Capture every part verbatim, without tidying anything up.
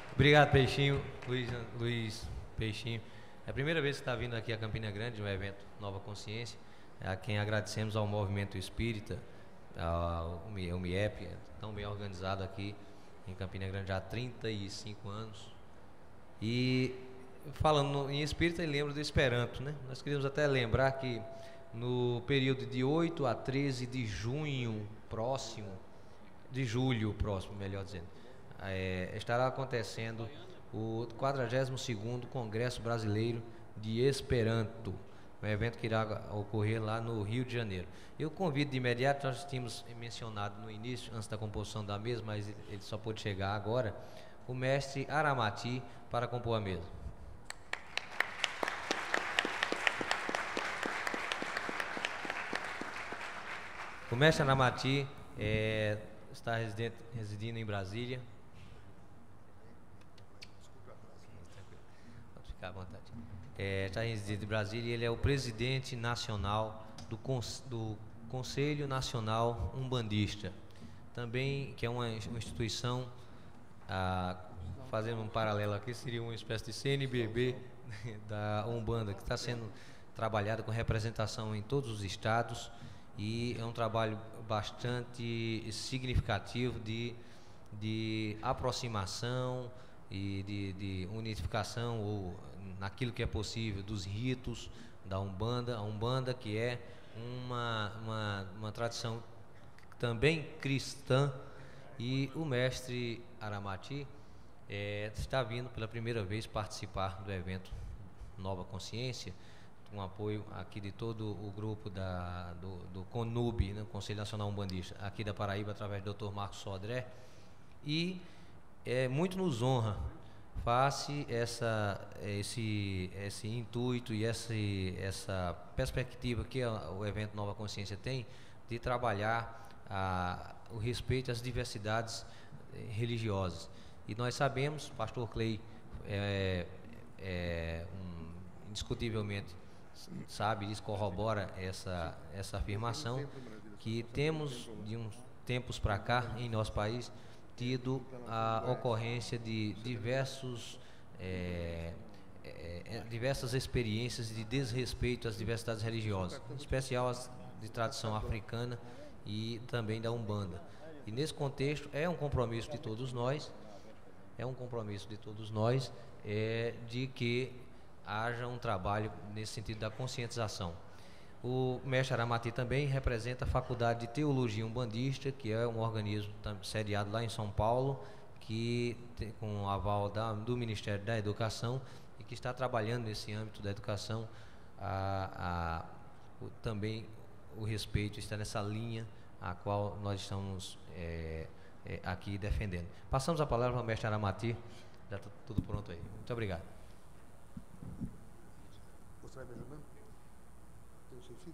Obrigado, Peixinho, Luiz, Luiz Peixinho. É a primeira vez que está vindo aqui a Campina Grande, no evento Nova Consciência, a quem agradecemos ao Movimento Espírita, ao MIEP, tão bem organizado aqui em Campina Grande já há trinta e cinco anos. E falando em espírita, eu lembro do Esperanto, né? Nós queríamos até lembrar que no período de oito a treze de junho próximo, de julho próximo, melhor dizendo, é, estará acontecendo o quadragésimo segundo Congresso Brasileiro de Esperanto, um evento que irá ocorrer lá no Rio de Janeiro. Eu convido de imediato, nós tínhamos mencionado no início, antes da composição da mesa, mas ele só pôde chegar agora, o mestre Aramati para compor a mesa. O mestre Aramati é, está residente, residindo em Brasília. Pode ficar à vontade. É, está residindo em Brasília e ele é o presidente nacional do, do Conselho Nacional Umbandista. Também, que é uma, uma instituição, ah, fazendo um paralelo aqui, seria uma espécie de C N B B da Umbanda, que está sendo trabalhada com representação em todos os estados. E é um trabalho bastante significativo de, de aproximação e de, de unificação, ou naquilo que é possível, dos ritos da Umbanda. A Umbanda, que é uma, uma, uma tradição também cristã, e o mestre Aramati é, está vindo pela primeira vez participar do evento Nova Consciência, com apoio aqui de todo o grupo da, do, do CONUB, né, Conselho Nacional Umbandista, aqui da Paraíba, através do doutor Marcos Sodré, e é, muito nos honra, face essa, esse, esse intuito e esse, essa perspectiva que o evento Nova Consciência tem, de trabalhar a, o respeito às diversidades religiosas. E nós sabemos, pastor Clay, é, é, um, indiscutivelmente, sabe, isso corrobora essa, essa afirmação, que temos de uns tempos para cá em nosso país tido a ocorrência de diversos é, é, diversas experiências de desrespeito às diversidades religiosas, em especial as de tradição africana e também da Umbanda. E nesse contexto é um compromisso de todos nós, é um compromisso de todos nós é, de que haja um trabalho nesse sentido da conscientização. O mestre Aramati também representa a Faculdade de Teologia Umbandista, que é um organismo sediado lá em São Paulo, que tem, com o aval da, do Ministério da Educação, e que está trabalhando nesse âmbito da educação, a, a, o, também o respeito está nessa linha a qual nós estamos é, é, aqui defendendo. Passamos a palavra ao mestre Aramati, já está tudo pronto aí. Muito obrigado. Você vai me ajudando? Tem o seu filho?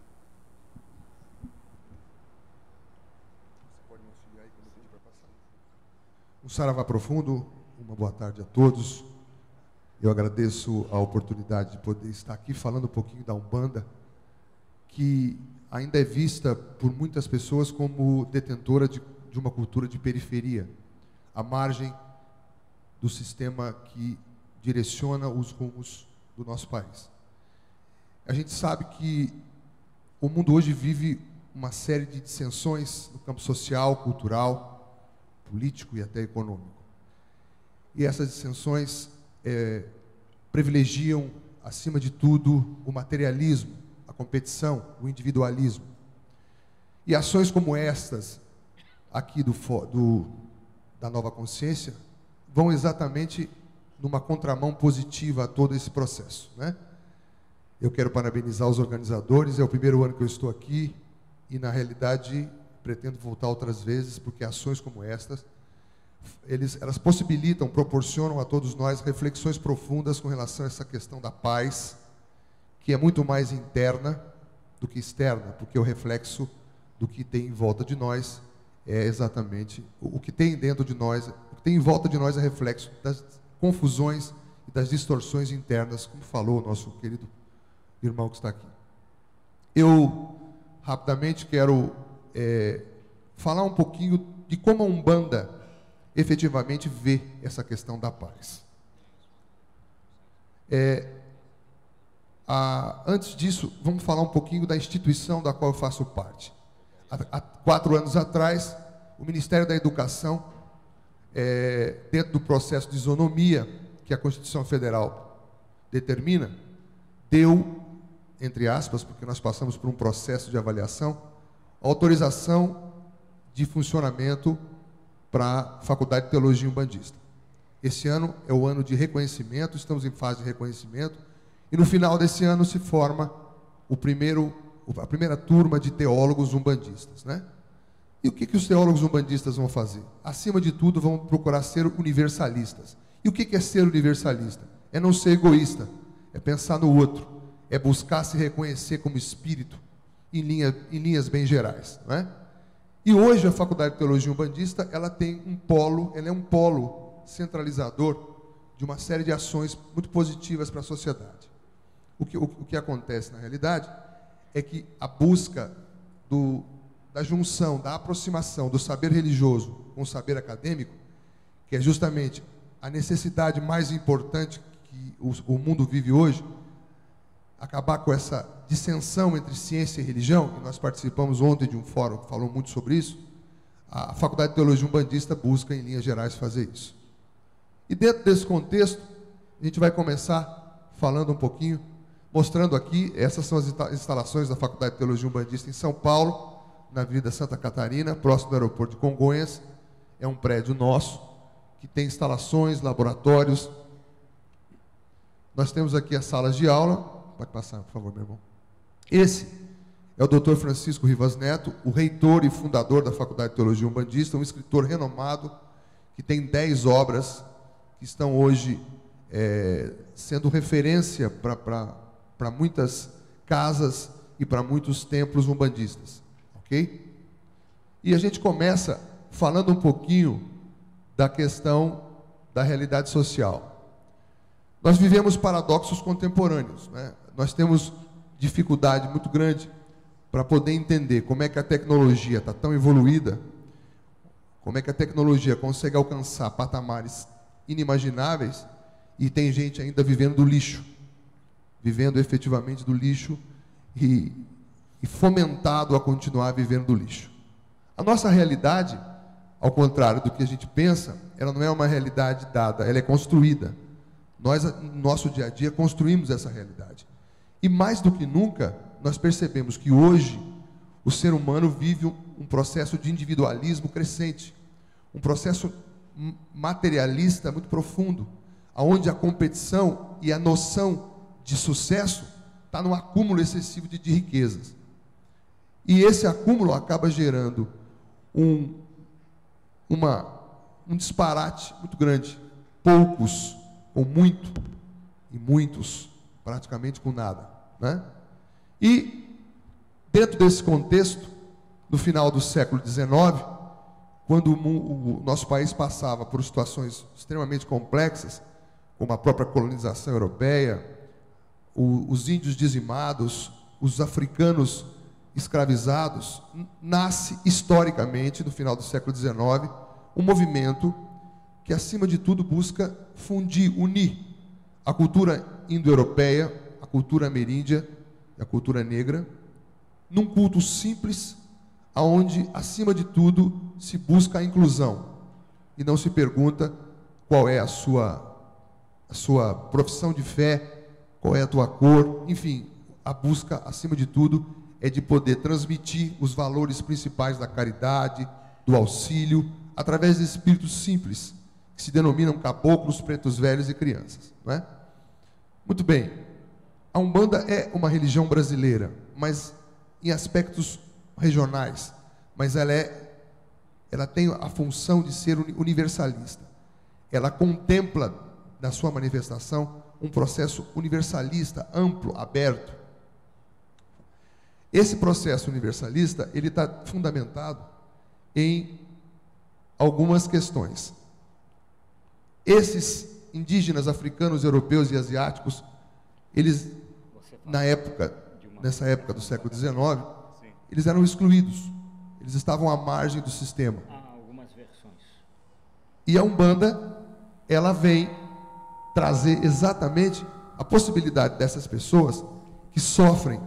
Você pode me auxiliar aí quando a gente vai passar. Um saravá profundo, uma boa tarde a todos. Eu agradeço a oportunidade de poder estar aqui falando um pouquinho da Umbanda, que ainda é vista por muitas pessoas como detentora de, de uma cultura de periferia, à margem do sistema que direciona os rumos do nosso país. A gente sabe que o mundo hoje vive uma série de dissensões no campo social, cultural, político e até econômico. E essas dissensões é, privilegiam, acima de tudo, o materialismo, a competição, o individualismo. E ações como estas, aqui do, do, da Nova Consciência, vão exatamente numa contramão positiva a todo esse processo, né? Eu quero parabenizar os organizadores, é o primeiro ano que eu estou aqui e, na realidade, pretendo voltar outras vezes, porque ações como estas, eles, elas possibilitam, proporcionam a todos nós reflexões profundas com relação a essa questão da paz, que é muito mais interna do que externa, porque o reflexo do que tem em volta de nós é exatamente o que tem dentro de nós, o que tem em volta de nós é reflexo das confusões e das distorções internas, como falou o nosso querido irmão que está aqui. Eu, rapidamente, quero é, falar um pouquinho de como a Umbanda efetivamente vê essa questão da paz. É, a, antes disso, vamos falar um pouquinho da instituição da qual eu faço parte. Há, há quatro anos atrás, o Ministério da Educação, é, dentro do processo de isonomia que a Constituição Federal determina, deu, entre aspas, porque nós passamos por um processo de avaliação, autorização de funcionamento para a Faculdade de Teologia Umbandista. Esse ano é o ano de reconhecimento, estamos em fase de reconhecimento, e no final desse ano se forma o primeiro, a primeira turma de teólogos umbandistas, né? E o que, que os teólogos umbandistas vão fazer? Acima de tudo, vão procurar ser universalistas. E o que, que é ser universalista? É não ser egoísta, é pensar no outro, é buscar se reconhecer como espírito em, linha, em linhas bem gerais, não é? E hoje a Faculdade de Teologia Umbandista, ela tem um polo, ela é um polo centralizador de uma série de ações muito positivas para a sociedade. O que, o, o que acontece na realidade é que a busca do, da junção, da aproximação do saber religioso com o saber acadêmico, que é justamente a necessidade mais importante que o, o mundo vive hoje, acabar com essa dissensão entre ciência e religião, e nós participamos ontem de um fórum que falou muito sobre isso, a Faculdade de Teologia Umbandista busca, em linhas gerais, fazer isso. E dentro desse contexto, a gente vai começar falando um pouquinho, mostrando aqui, essas são as instalações da Faculdade de Teologia Umbandista em São Paulo, na Avenida Santa Catarina, próximo do aeroporto de Congonhas. É um prédio nosso, que tem instalações, laboratórios. Nós temos aqui as salas de aula. Pode passar, por favor, meu irmão. Esse é o doutor Francisco Rivas Neto, o reitor e fundador da Faculdade de Teologia Umbandista, um escritor renomado, que tem dez obras que estão hoje é, sendo referência para muitas casas e para muitos templos umbandistas. Ok? E a gente começa falando um pouquinho da questão da realidade social. Nós vivemos paradoxos contemporâneos, né? Nós temos dificuldade muito grande para poder entender como é que a tecnologia está tão evoluída, como é que a tecnologia consegue alcançar patamares inimagináveis e tem gente ainda vivendo do lixo, vivendo efetivamente do lixo e, e fomentado a continuar vivendo do lixo. A nossa realidade, ao contrário do que a gente pensa, ela não é uma realidade dada, ela é construída. Nós, no nosso dia a dia, construímos essa realidade. E mais do que nunca, nós percebemos que hoje o ser humano vive um, um processo de individualismo crescente, um processo materialista muito profundo, onde a competição e a noção de sucesso está num acúmulo excessivo de, de riquezas. E esse acúmulo acaba gerando um, uma, um disparate muito grande. Poucos com muito, e muitos praticamente com nada, né? E dentro desse contexto, no final do século dezenove, quando o, o nosso país passava por situações extremamente complexas, como a própria colonização europeia, o, os índios dizimados, os africanos escravizados, nasce historicamente, no final do século dezenove, um movimento que, acima de tudo, busca fundir, unir a cultura indo-europeia, a cultura ameríndia e a cultura negra, num culto simples, aonde, acima de tudo, se busca a inclusão e não se pergunta qual é a sua, a sua profissão de fé, qual é a tua cor, enfim, a busca, acima de tudo, é de poder transmitir os valores principais da caridade, do auxílio, através de espíritos simples, que se denominam caboclos, pretos velhos e crianças, não é? Muito bem, a Umbanda é uma religião brasileira, mas em aspectos regionais, mas ela, é, ela tem a função de ser universalista. Ela contempla, na sua manifestação, um processo universalista, amplo, aberto. Esse processo universalista, ele está fundamentado em algumas questões. Esses indígenas africanos, europeus e asiáticos, eles, na época, nessa época do século dezenove, eles eram excluídos. Eles estavam à margem do sistema. Há algumas versões. E a Umbanda, ela vem trazer exatamente a possibilidade dessas pessoas que sofrem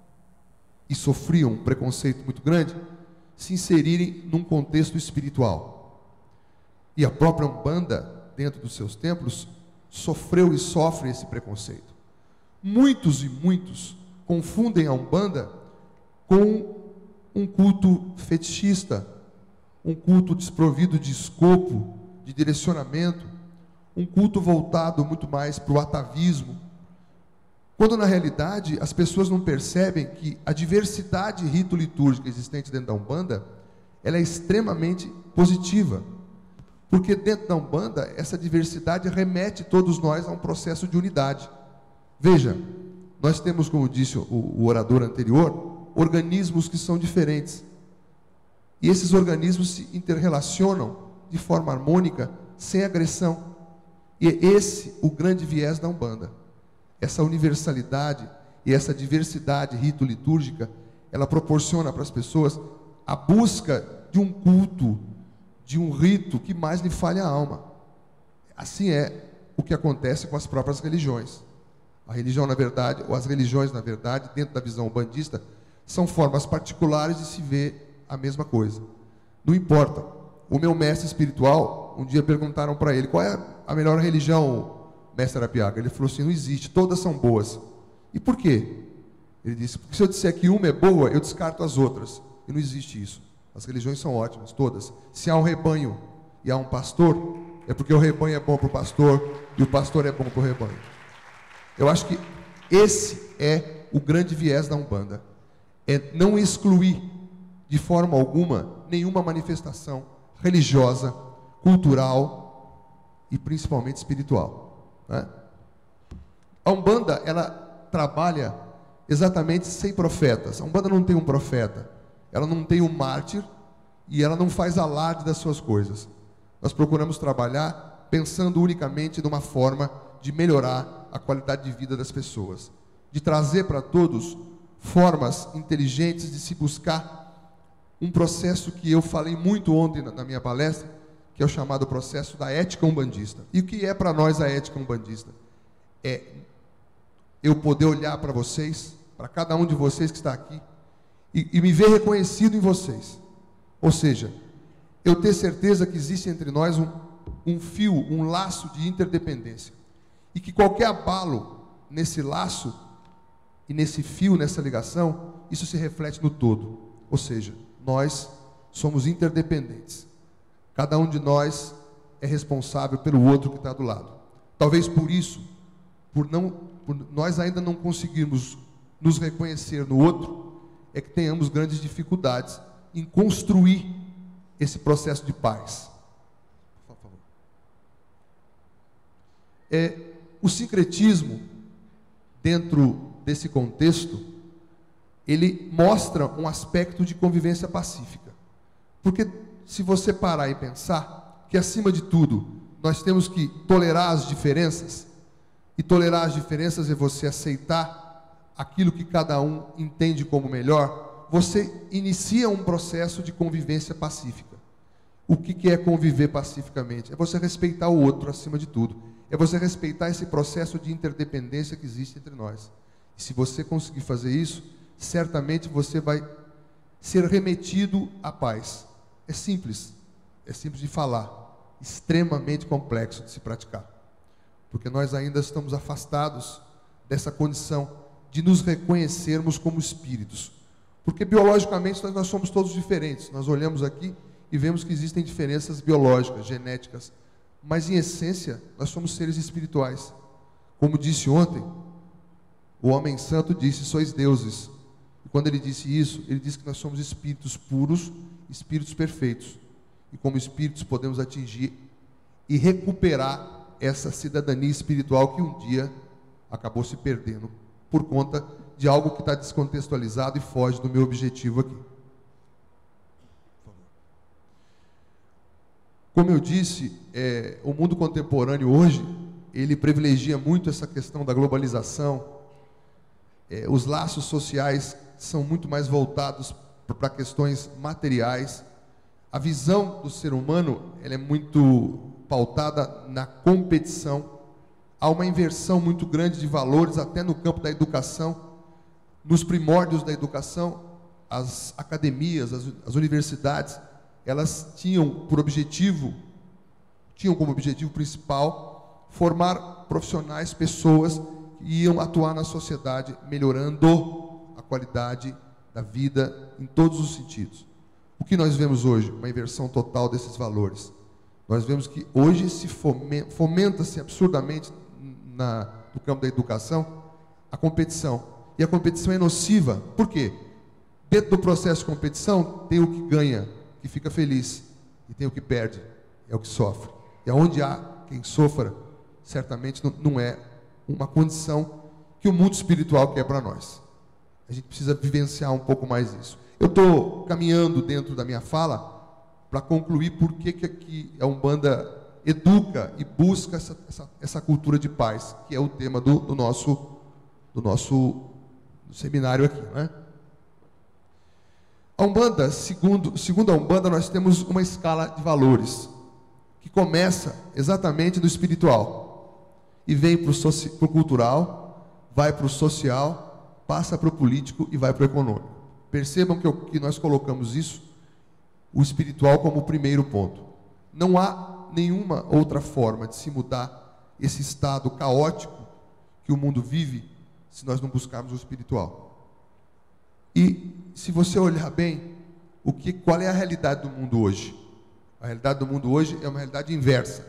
e sofriam um preconceito muito grande, se inserirem num contexto espiritual. E a própria Umbanda, dentro dos seus templos, sofreu e sofre esse preconceito. Muitos e muitos confundem a Umbanda com um culto fetichista, um culto desprovido de escopo, de direcionamento, um culto voltado muito mais para o atavismo, quando na realidade as pessoas não percebem que a diversidade rito-litúrgica existente dentro da Umbanda, ela é extremamente positiva, porque dentro da Umbanda essa diversidade remete todos nós a um processo de unidade. Veja, nós temos, como disse o, o orador anterior, organismos que são diferentes, e esses organismos se interrelacionam de forma harmônica, sem agressão, e é esse o grande viés da Umbanda. Essa universalidade e essa diversidade rito-litúrgica, ela proporciona para as pessoas a busca de um culto, de um rito que mais lhe fale a alma. Assim é o que acontece com as próprias religiões. A religião, na verdade, ou as religiões, na verdade, dentro da visão umbandista, são formas particulares de se ver a mesma coisa. Não importa. O meu mestre espiritual, um dia perguntaram para ele, qual é a melhor religião, mestre Arapiaga? Ele falou assim, não existe, todas são boas. E por quê? Ele disse, porque se eu disser que uma é boa, eu descarto as outras. E não existe isso. As religiões são ótimas, todas. Se há um rebanho e há um pastor, é porque o rebanho é bom para o pastor e o pastor é bom para o rebanho. Eu acho que esse é o grande viés da Umbanda. É não excluir de forma alguma nenhuma manifestação religiosa, cultural e principalmente espiritual, né? A Umbanda, ela trabalha exatamente sem profetas. A Umbanda não tem um profeta, ela não tem um mártir e ela não faz alarde das suas coisas. Nós procuramos trabalhar pensando unicamente numa forma de melhorar a qualidade de vida das pessoas, de trazer para todos formas inteligentes de se buscar um processo que eu falei muito ontem na minha palestra, que é o chamado processo da ética umbandista. E o que é para nós a ética umbandista? É eu poder olhar para vocês, para cada um de vocês que está aqui, e, e me ver reconhecido em vocês. Ou seja, eu ter certeza que existe entre nós um, um fio, um laço de interdependência. E que qualquer abalo nesse laço e nesse fio, nessa ligação, isso se reflete no todo. Ou seja, nós somos interdependentes. Cada um de nós é responsável pelo outro que está do lado. Talvez por isso, por, não, por nós ainda não conseguirmos nos reconhecer no outro, é que tenhamos grandes dificuldades em construir esse processo de paz. Por favor. É, o sincretismo, dentro desse contexto, ele mostra um aspecto de convivência pacífica. Porque se você parar e pensar que, acima de tudo, nós temos que tolerar as diferenças, e tolerar as diferenças é você aceitar aquilo que cada um entende como melhor, você inicia um processo de convivência pacífica. O que é conviver pacificamente? É você respeitar o outro acima de tudo. É você respeitar esse processo de interdependência que existe entre nós. E se você conseguir fazer isso, certamente você vai ser remetido à paz. É simples, é simples de falar, extremamente complexo de se praticar. Porque nós ainda estamos afastados dessa condição de nos reconhecermos como espíritos. Porque biologicamente nós, nós somos todos diferentes. Nós olhamos aqui e vemos que existem diferenças biológicas, genéticas. Mas em essência, nós somos seres espirituais. Como disse ontem, o homem santo disse, sois deuses. E quando ele disse isso, ele disse que nós somos espíritos puros, espíritos perfeitos. E como espíritos podemos atingir e recuperar essa cidadania espiritual que um dia acabou se perdendo por conta de algo que está descontextualizado e foge do meu objetivo aqui. Como eu disse, é, o mundo contemporâneo hoje, ele privilegia muito essa questão da globalização. É, os laços sociais são muito mais voltados para questões materiais. A visão do ser humano ela é muito pautada na competição. Há uma inversão muito grande de valores até no campo da educação. Nos primórdios da educação, as academias, as, as universidades, elas tinham por objetivo, tinham como objetivo principal formar profissionais, pessoas que iam atuar na sociedade, melhorando a qualidade da vida em todos os sentidos. O que nós vemos hoje? Uma inversão total desses valores. Nós vemos que hoje se fomenta-se absurdamente na, no campo da educação a competição. E a competição é nociva. Por quê? Dentro do processo de competição, tem o que ganha, que fica feliz, e tem o que perde, é o que sofre. E aonde há quem sofra, certamente não, não é uma condição que o mundo espiritual quer para nós. A gente precisa vivenciar um pouco mais isso. Eu estou caminhando dentro da minha fala para concluir por que que a Umbanda educa e busca essa, essa, essa cultura de paz, que é o tema do, do nosso, do nosso seminário aqui, né? A Umbanda, segundo, segundo a Umbanda, nós temos uma escala de valores que começa exatamente no espiritual e vem para o cultural, vai para o social, passa para o político e vai para o econômico. Percebam que, eu, que nós colocamos isso, o espiritual, como o primeiro ponto. Não há nenhuma outra forma de se mudar esse estado caótico que o mundo vive se nós não buscarmos o espiritual. E se você olhar bem, o que, qual é a realidade do mundo hoje? A realidade do mundo hoje é uma realidade inversa.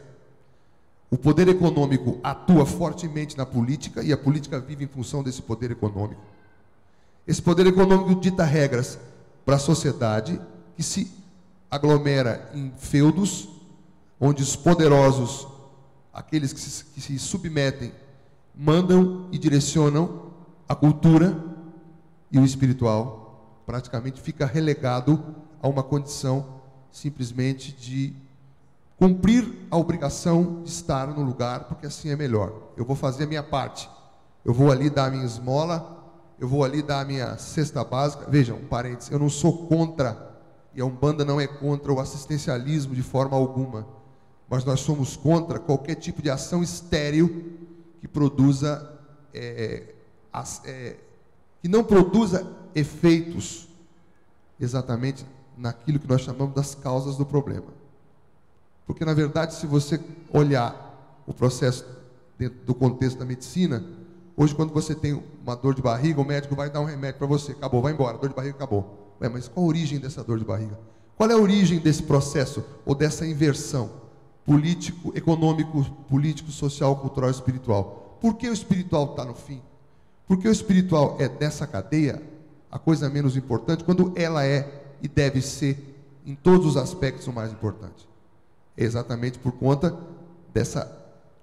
O poder econômico atua fortemente na política e a política vive em função desse poder econômico. Esse poder econômico dita regras para a sociedade que se aglomera em feudos, onde os poderosos, aqueles que se, que se submetem, mandam e direcionam a cultura, e o espiritual praticamente fica relegado a uma condição simplesmente de cumprir a obrigação de estar no lugar, porque assim é melhor. Eu vou fazer a minha parte, eu vou ali dar a minha esmola, eu vou ali dar a minha cesta básica. Vejam, um parênteses, eu não sou contra, e a Umbanda não é contra o assistencialismo de forma alguma, mas nós somos contra qualquer tipo de ação estéril que produza, é, as, é, que não produza efeitos exatamente naquilo que nós chamamos das causas do problema. Porque, na verdade, se você olhar o processo dentro do contexto da medicina, hoje, quando você tem uma dor de barriga, o médico vai dar um remédio para você, acabou, vai embora, dor de barriga acabou. Ué, mas qual a origem dessa dor de barriga? Qual é a origem desse processo, ou dessa inversão político, econômico, político, social, cultural e espiritual? Por que o espiritual está no fim? Porque o espiritual é dessa cadeia a coisa menos importante, quando ela é e deve ser, em todos os aspectos, o mais importante. É exatamente por conta dessa,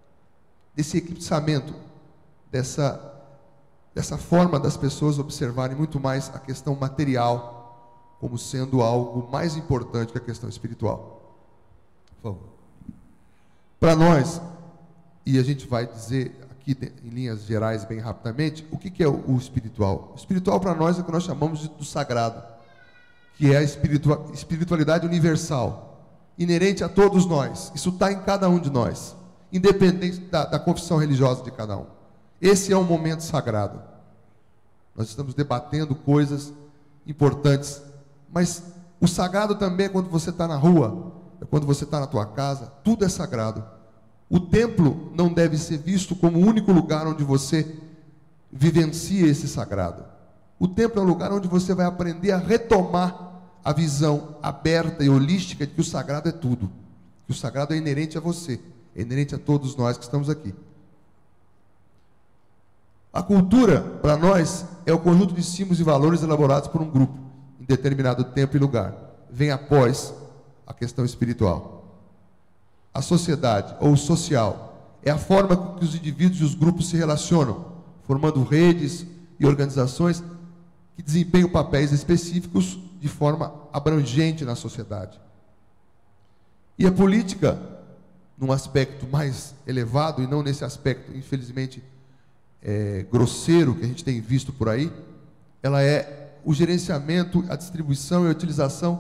desse eclipsamento, dessa, dessa forma das pessoas observarem muito mais a questão material como sendo algo mais importante que a questão espiritual. Por favor. Para nós, e a gente vai dizer aqui em linhas gerais bem rapidamente, o que, que é o, o espiritual? O espiritual para nós é o que nós chamamos de, do sagrado, que é a espiritua, espiritualidade universal, inerente a todos nós. Isso está em cada um de nós, independente da, da confissão religiosa de cada um. Esse é um momento sagrado. Nós estamos debatendo coisas importantes, mas o sagrado também é quando você está na rua, é quando você está na tua casa, tudo é sagrado. O templo não deve ser visto como o único lugar onde você vivencia esse sagrado. O templo é um lugar onde você vai aprender a retomar a visão aberta e holística de que o sagrado é tudo, que o sagrado é inerente a você, é inerente a todos nós que estamos aqui. A cultura, para nós, é o conjunto de símbolos e valores elaborados por um grupo, em determinado tempo e lugar. Vem após a questão espiritual. A sociedade, ou social, é a forma com que os indivíduos e os grupos se relacionam, formando redes e organizações que desempenham papéis específicos de forma abrangente na sociedade. E a política, num aspecto mais elevado, e não nesse aspecto, infelizmente, é, grosseiro que a gente tem visto por aí, ela é o gerenciamento, a distribuição e a utilização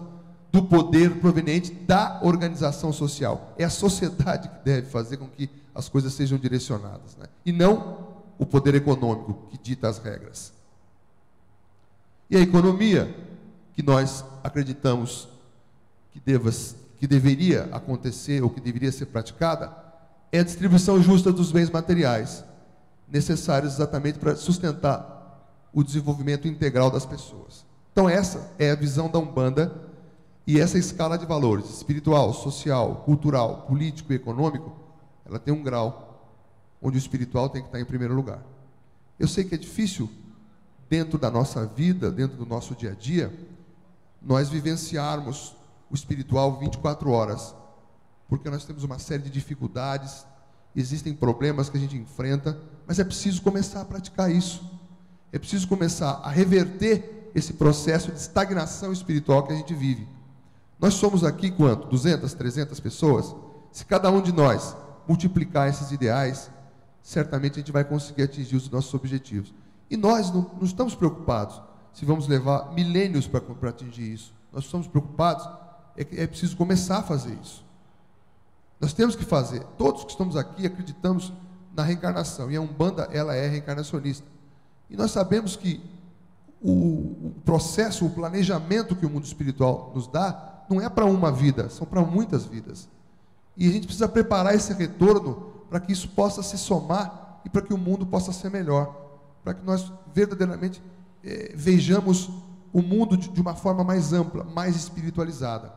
do poder proveniente da organização social. É a sociedade que deve fazer com que as coisas sejam direcionadas, né? E não o poder econômico que dita as regras. E a economia, que nós acreditamos que, deva, que deveria acontecer ou que deveria ser praticada, é a distribuição justa dos bens materiais, necessários exatamente para sustentar o desenvolvimento integral das pessoas. Então essa é a visão da Umbanda, e essa escala de valores, espiritual, social, cultural, político e econômico, ela tem um grau onde o espiritual tem que estar em primeiro lugar. Eu sei que é difícil, dentro da nossa vida, dentro do nosso dia a dia, nós vivenciarmos o espiritual vinte e quatro horas, porque nós temos uma série de dificuldades, existem problemas que a gente enfrenta, mas é preciso começar a praticar isso. É preciso começar a reverter esse processo de estagnação espiritual que a gente vive. Nós somos aqui quanto? duzentas, trezentas pessoas? Se cada um de nós multiplicar esses ideais, certamente a gente vai conseguir atingir os nossos objetivos. E nós não, não estamos preocupados se vamos levar milênios para atingir isso. Nós estamos preocupados, é que é preciso começar a fazer isso. Nós temos que fazer. Todos que estamos aqui acreditamos na reencarnação, e a Umbanda, ela é reencarnacionista. E nós sabemos que o, o processo, o planejamento que o mundo espiritual nos dá, não é para uma vida, são para muitas vidas. E a gente precisa preparar esse retorno para que isso possa se somar e para que o mundo possa ser melhor, para que nós verdadeiramente eh, vejamos o mundo de, de uma forma mais ampla, mais espiritualizada.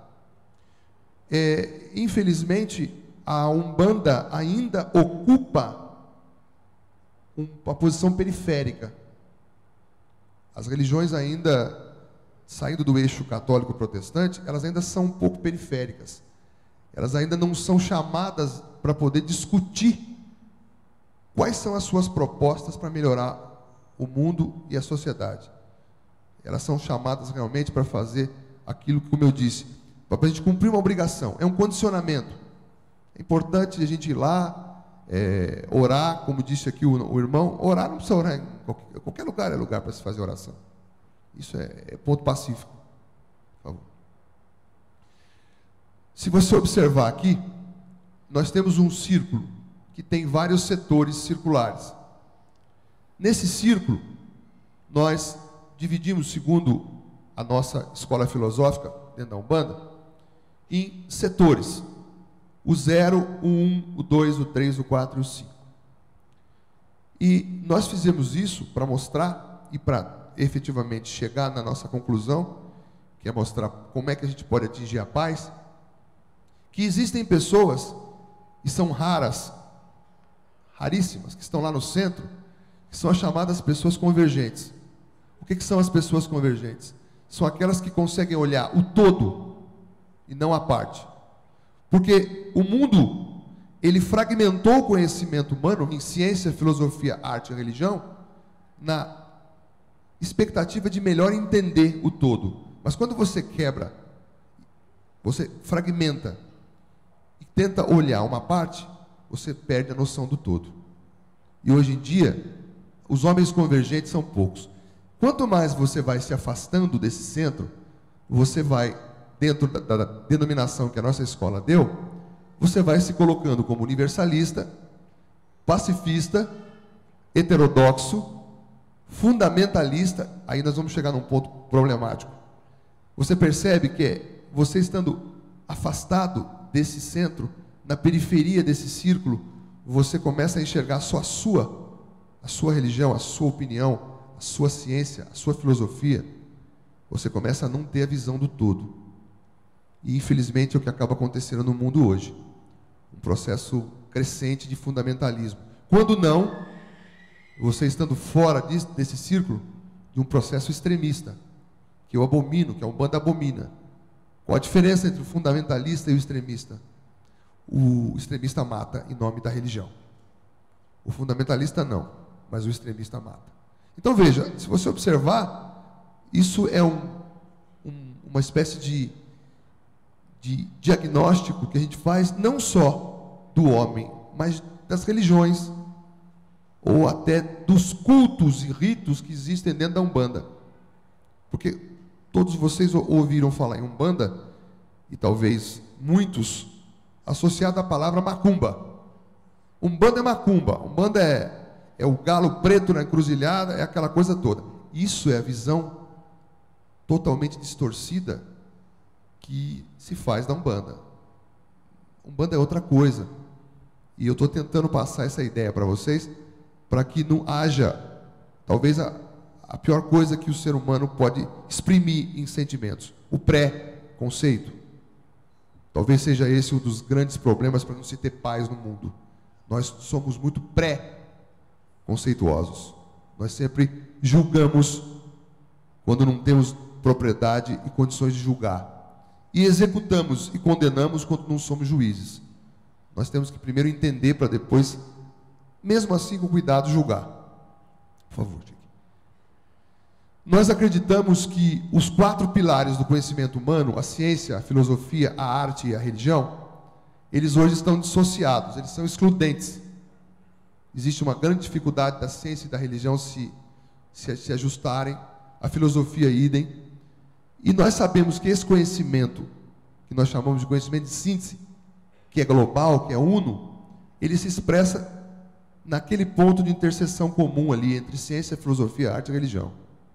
É, infelizmente, a Umbanda ainda ocupa um, uma posição periférica. As religiões ainda, saindo do eixo católico protestante, elas ainda são um pouco periféricas. Elas ainda não são chamadas para poder discutir quais são as suas propostas para melhorar o mundo e a sociedade. Elas são chamadas realmente para fazer aquilo que, como eu disse, para a gente cumprir uma obrigação, é um condicionamento. É importante a gente ir lá, é, orar, como disse aqui o, o irmão, orar não precisa orar em qualquer, qualquer lugar, é lugar para se fazer oração. Isso é, é ponto pacífico. Por favor. Se você observar aqui, nós temos um círculo que tem vários setores circulares. Nesse círculo, nós dividimos, segundo a nossa escola filosófica, dentro da Umbanda, em setores. O zero, o um, o dois, o três, o quatro e o cinco. E nós fizemos isso para mostrar e para efetivamente chegar na nossa conclusão, que é mostrar como é que a gente pode atingir a paz, que existem pessoas, e são raras, raríssimas, que estão lá no centro, que são as chamadas pessoas convergentes. O que, que são as pessoas convergentes? São aquelas que conseguem olhar o todo e não a parte. Porque o mundo, ele fragmentou o conhecimento humano em ciência, filosofia, arte e religião, na expectativa de melhor entender o todo. Mas quando você quebra, você fragmenta e tenta olhar uma parte, você perde a noção do todo. E hoje em dia, os homens convergentes são poucos. Quanto mais você vai se afastando desse centro, você vai, dentro da, da denominação que a nossa escola deu, você vai se colocando como universalista, pacifista, heterodoxo, fundamentalista. Aí nós vamos chegar num ponto problemático. Você percebe que você estando afastado desse centro, na periferia desse círculo, você começa a enxergar só a sua, a sua religião, a sua opinião, a sua ciência, a sua filosofia. Você começa a não ter a visão do todo. E infelizmente é o que acaba acontecendo no mundo hoje. Um processo crescente de fundamentalismo. Quando não, você estando fora desse, desse círculo, de um processo extremista, que eu abomino, que a Umbanda abomina. Qual a diferença entre o fundamentalista e o extremista? O extremista mata em nome da religião. O fundamentalista não, mas o extremista mata. Então veja, se você observar, isso é um, um, uma espécie de, de diagnóstico que a gente faz não só do homem, mas das religiões, ou até dos cultos e ritos que existem dentro da Umbanda. Porque todos vocês ouviram falar em Umbanda, e talvez muitos, associado à palavra macumba. Umbanda é macumba, Umbanda é, é o galo preto na encruzilhada, é aquela coisa toda. Isso é a visão totalmente distorcida que se faz da Umbanda. Umbanda é outra coisa. E eu estou tentando passar essa ideia para vocês, para que não haja, talvez, a, a pior coisa que o ser humano pode exprimir em sentimentos, o pré-conceito. Talvez seja esse um dos grandes problemas para não se ter paz no mundo. Nós somos muito pré-conceituosos. Nós sempre julgamos quando não temos propriedade e condições de julgar. E executamos e condenamos quando não somos juízes. Nós temos que primeiro entender para depois, mesmo assim com cuidado, julgar. Por favor, Dick. Nós acreditamos que os quatro pilares do conhecimento humano, a ciência, a filosofia, a arte e a religião, eles hoje estão dissociados, eles são excludentes. Existe uma grande dificuldade da ciência e da religião se, se, se ajustarem, a filosofia idem. E nós sabemos que esse conhecimento, que nós chamamos de conhecimento de síntese, que é global, que é uno, ele se expressa naquele ponto de interseção comum ali entre ciência, filosofia, arte e religião.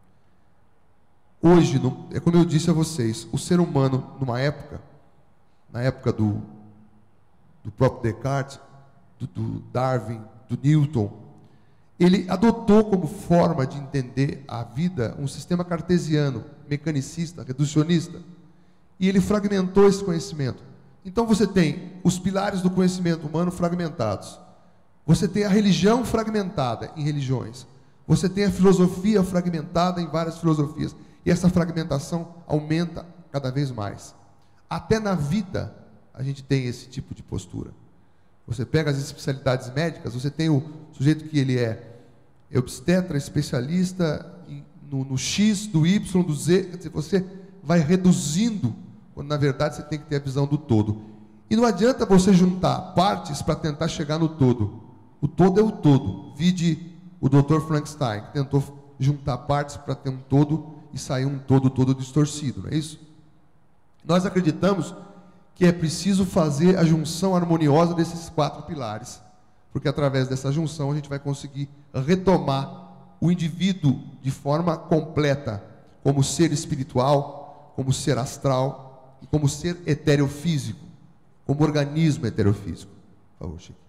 Hoje, no, é como eu disse a vocês, o ser humano, numa época, na época do, do próprio Descartes, do, do Darwin, do Newton, ele adotou como forma de entender a vida um sistema cartesiano, mecanicista, reducionista, e ele fragmentou esse conhecimento. Então você tem os pilares do conhecimento humano fragmentados. Você tem a religião fragmentada em religiões. Você tem a filosofia fragmentada em várias filosofias. E essa fragmentação aumenta cada vez mais. Até na vida a gente tem esse tipo de postura. Você pega as especialidades médicas, você tem o sujeito que ele é obstetra, especialista no, no X, do Y, do Z. Quer dizer, você vai reduzindo, quando na verdade você tem que ter a visão do todo. E não adianta você juntar partes para tentar chegar no todo. O todo é o todo. Vide o doutor Frankenstein, que tentou juntar partes para ter um todo e sair um todo todo distorcido, não é isso? Nós acreditamos que é preciso fazer a junção harmoniosa desses quatro pilares, porque através dessa junção a gente vai conseguir retomar o indivíduo de forma completa, como ser espiritual, como ser astral e como ser etereofísico, como organismo etereofísico. Por favor, Chico.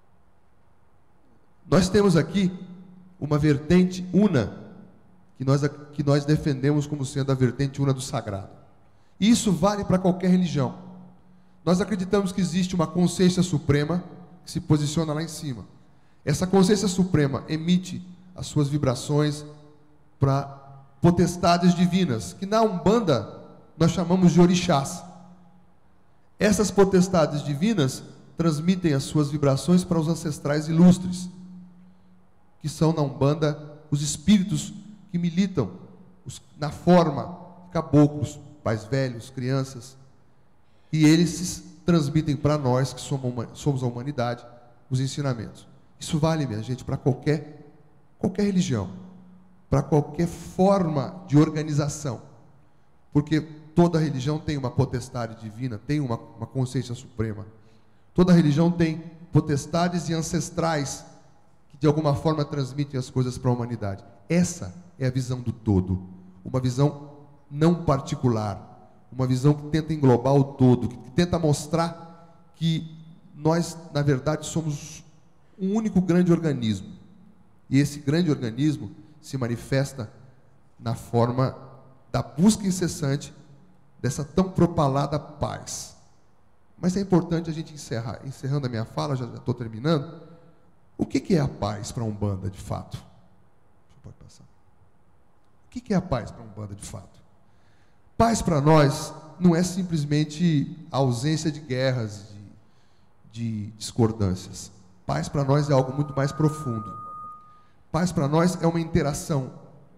Nós temos aqui uma vertente una, que nós, que nós defendemos como sendo a vertente una do sagrado. E isso vale para qualquer religião. Nós acreditamos que existe uma consciência suprema que se posiciona lá em cima. Essa consciência suprema emite as suas vibrações para potestades divinas, que na Umbanda nós chamamos de orixás. Essas potestades divinas transmitem as suas vibrações para os ancestrais ilustres, que são na Umbanda os espíritos que militam os, na forma de caboclos, pais velhos, crianças, e eles transmitem para nós, que somos, somos a humanidade, os ensinamentos. Isso vale, minha gente, para qualquer, qualquer religião, para qualquer forma de organização, porque toda religião tem uma potestade divina, tem uma, uma consciência suprema. Toda religião tem potestades e ancestrais que de alguma forma transmitem as coisas para a humanidade. Essa é a visão do todo, uma visão não particular, uma visão que tenta englobar o todo, que tenta mostrar que nós, na verdade, somos um único grande organismo. E esse grande organismo se manifesta na forma da busca incessante dessa tão propalada paz. Mas é importante a gente encerrar, encerrando a minha fala, já estou terminando. O que, que é a paz para a Umbanda, de fato? Pode passar. O que, que é a paz para a Umbanda, de fato? Paz para nós não é simplesmente a ausência de guerras, de, de discordâncias. Paz para nós é algo muito mais profundo. Paz para nós é uma interação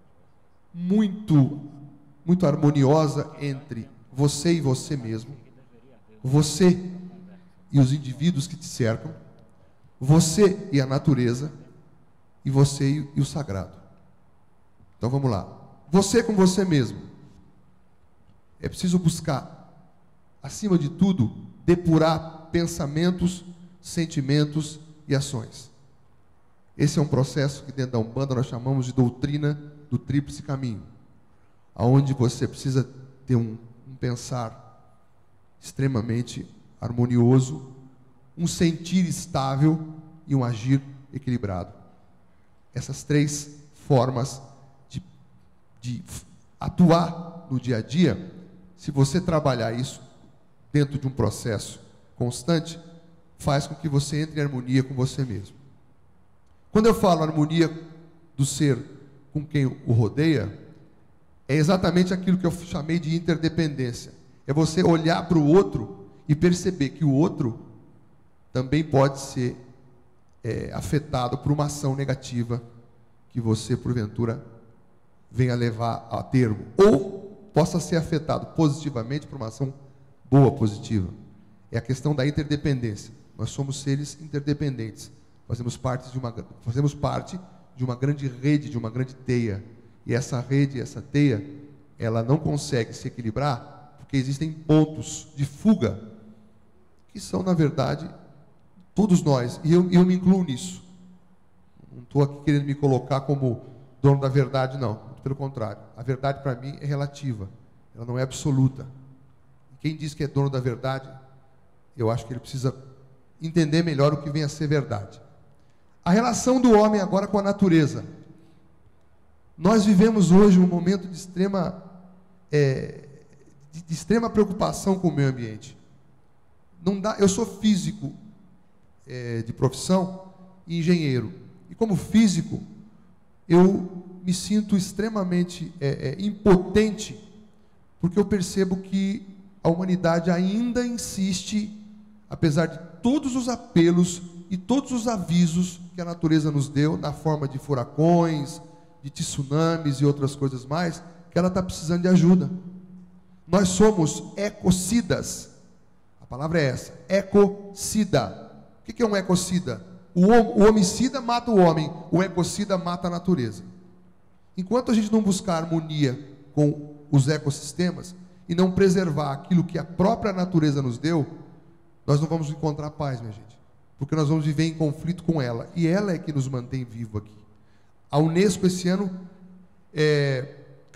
muito, muito harmoniosa entre você e você mesmo, você e os indivíduos que te cercam, você e a natureza, e você e o sagrado. Então vamos lá. Você com você mesmo. É preciso buscar acima de tudo, depurar pensamentos, sentimentos e ações. Esse é um processo que dentro da Umbanda nós chamamos de doutrina do tríplice caminho, aonde você precisa ter um, um pensar extremamente harmonioso, um sentir estável e um agir equilibrado. Essas três formas de, de atuar no dia a dia, se você trabalhar isso dentro de um processo constante, faz com que você entre em harmonia com você mesmo. Quando eu falo harmonia do ser com quem o rodeia, é exatamente aquilo que eu chamei de interdependência. É você olhar para o outro e perceber que o outro também pode ser é, afetado por uma ação negativa que você, porventura, venha levar a termo. Ou possa ser afetado positivamente por uma ação boa, positiva. É a questão da interdependência. Nós somos seres interdependentes. Fazemos parte de uma, fazemos parte de uma grande rede, de uma grande teia. E essa rede, essa teia, ela não consegue se equilibrar porque existem pontos de fuga que são, na verdade, todos nós. E eu, eu me incluo nisso. Não estou aqui querendo me colocar como dono da verdade, não. Pelo contrário. A verdade, para mim, é relativa. Ela não é absoluta. E quem diz que é dono da verdade, eu acho que ele precisa entender melhor o que vem a ser verdade. A relação do homem agora com a natureza. Nós vivemos hoje um momento de extrema, é, de, de extrema preocupação com o meio ambiente. Não dá, eu sou físico é, de profissão e engenheiro. E como físico, eu me sinto extremamente é, é, impotente, porque eu percebo que a humanidade ainda insiste, apesar de todos os apelos e todos os avisos que a natureza nos deu, na forma de furacões, de tsunamis e outras coisas mais, que ela está precisando de ajuda. Nós somos ecocidas. A palavra é essa, ecocida. O que é um ecocida? O, o homicida mata o homem, o ecocida mata a natureza. Enquanto a gente não buscar harmonia com os ecossistemas e não preservar aquilo que a própria natureza nos deu, nós não vamos encontrar paz, minha gente. Porque nós vamos viver em conflito com ela. E ela é que nos mantém vivo aqui. A Unesco, esse ano, é,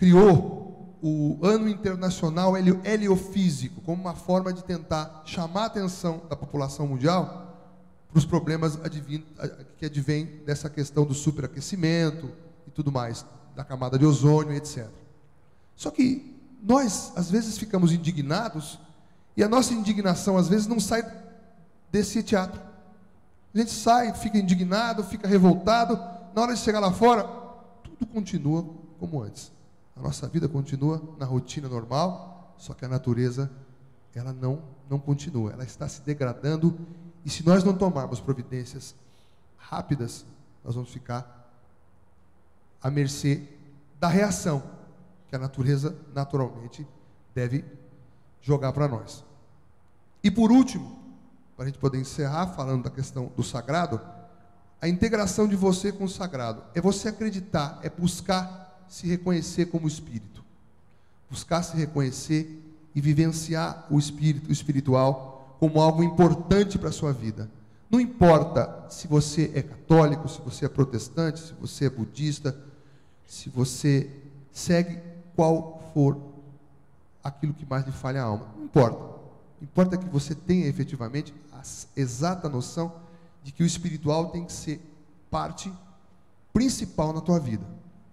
criou o Ano Internacional Heliofísico, como uma forma de tentar chamar a atenção da população mundial para os problemas advin, que advêm dessa questão do superaquecimento e tudo mais, da camada de ozônio, etcétera. Só que nós, às vezes, ficamos indignados e a nossa indignação, às vezes, não sai desse teatro. A gente sai, fica indignado, fica revoltado. Na hora de chegar lá fora, tudo continua como antes. A nossa vida continua na rotina normal, só que a natureza, ela não, não continua. Ela está se degradando e se nós não tomarmos providências rápidas, nós vamos ficar à mercê da reação que a natureza naturalmente deve jogar para nós. E por último, para a gente poder encerrar falando da questão do sagrado, a integração de você com o sagrado é você acreditar, é buscar se reconhecer como espírito, buscar se reconhecer e vivenciar o espírito, o espiritual como algo importante para a sua vida. Não importa se você é católico, se você é protestante, se você é budista, se você segue qual for aquilo que mais lhe falha a alma. Não importa. Importa que você tenha efetivamente a exata noção de que o espiritual tem que ser parte principal na tua vida.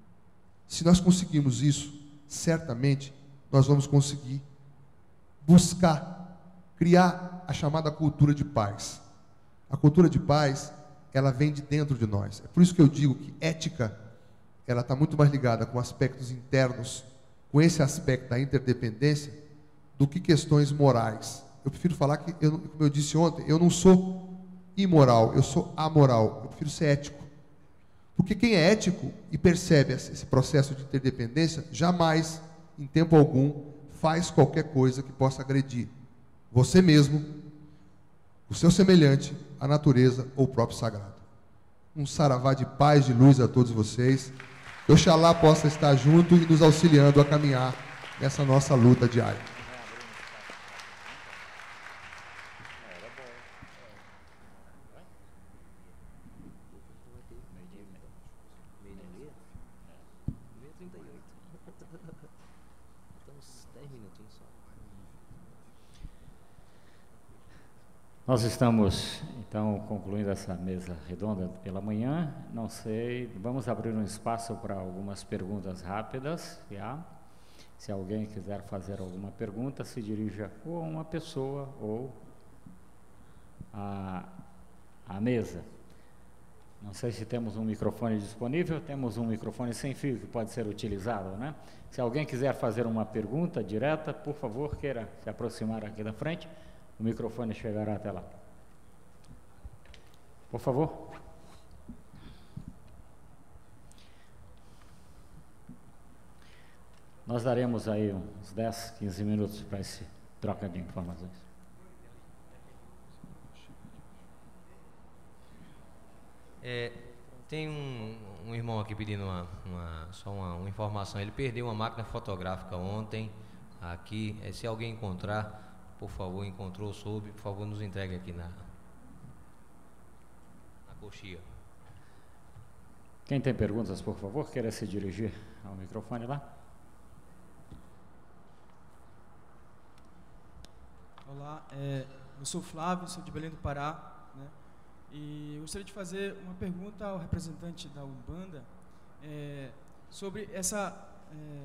Se nós conseguirmos isso, certamente nós vamos conseguir buscar, criar a chamada cultura de paz. A cultura de paz, ela vem de dentro de nós. É por isso que eu digo que ética, ela está muito mais ligada com aspectos internos, com esse aspecto da interdependência, do que questões morais. Eu prefiro falar que, eu, como eu disse ontem, eu não sou imoral, eu sou amoral. Eu prefiro ser ético. Porque quem é ético e percebe esse processo de interdependência, jamais, em tempo algum, faz qualquer coisa que possa agredir você mesmo, o seu semelhante, a natureza ou o próprio sagrado. Um saravá de paz, de luz a todos vocês. Oxalá possa estar junto e nos auxiliando a caminhar nessa nossa luta diária. Nós estamos, então, concluindo essa mesa redonda pela manhã. Não sei, vamos abrir um espaço para algumas perguntas rápidas. Já. Se alguém quiser fazer alguma pergunta, se dirija ou a uma pessoa ou à, à mesa. Não sei se temos um microfone disponível. Temos um microfone sem fio que pode ser utilizado, né? Se alguém quiser fazer uma pergunta direta, por favor, queira se aproximar aqui da frente. O microfone chegará até lá. Por favor. Nós daremos aí uns dez, quinze minutos para esse troca de informações. É, tem um, um irmão aqui pedindo uma, uma, só uma, uma informação. Ele perdeu uma máquina fotográfica ontem aqui. É, se alguém encontrar, por favor, encontrou, soube, por favor, nos entregue aqui na, na coxia. Quem tem perguntas, por favor, queira se dirigir ao microfone lá. Olá, é, eu sou Flávio, sou de Belém do Pará, né? E eu gostaria de fazer uma pergunta ao representante da Umbanda é, sobre essa, é,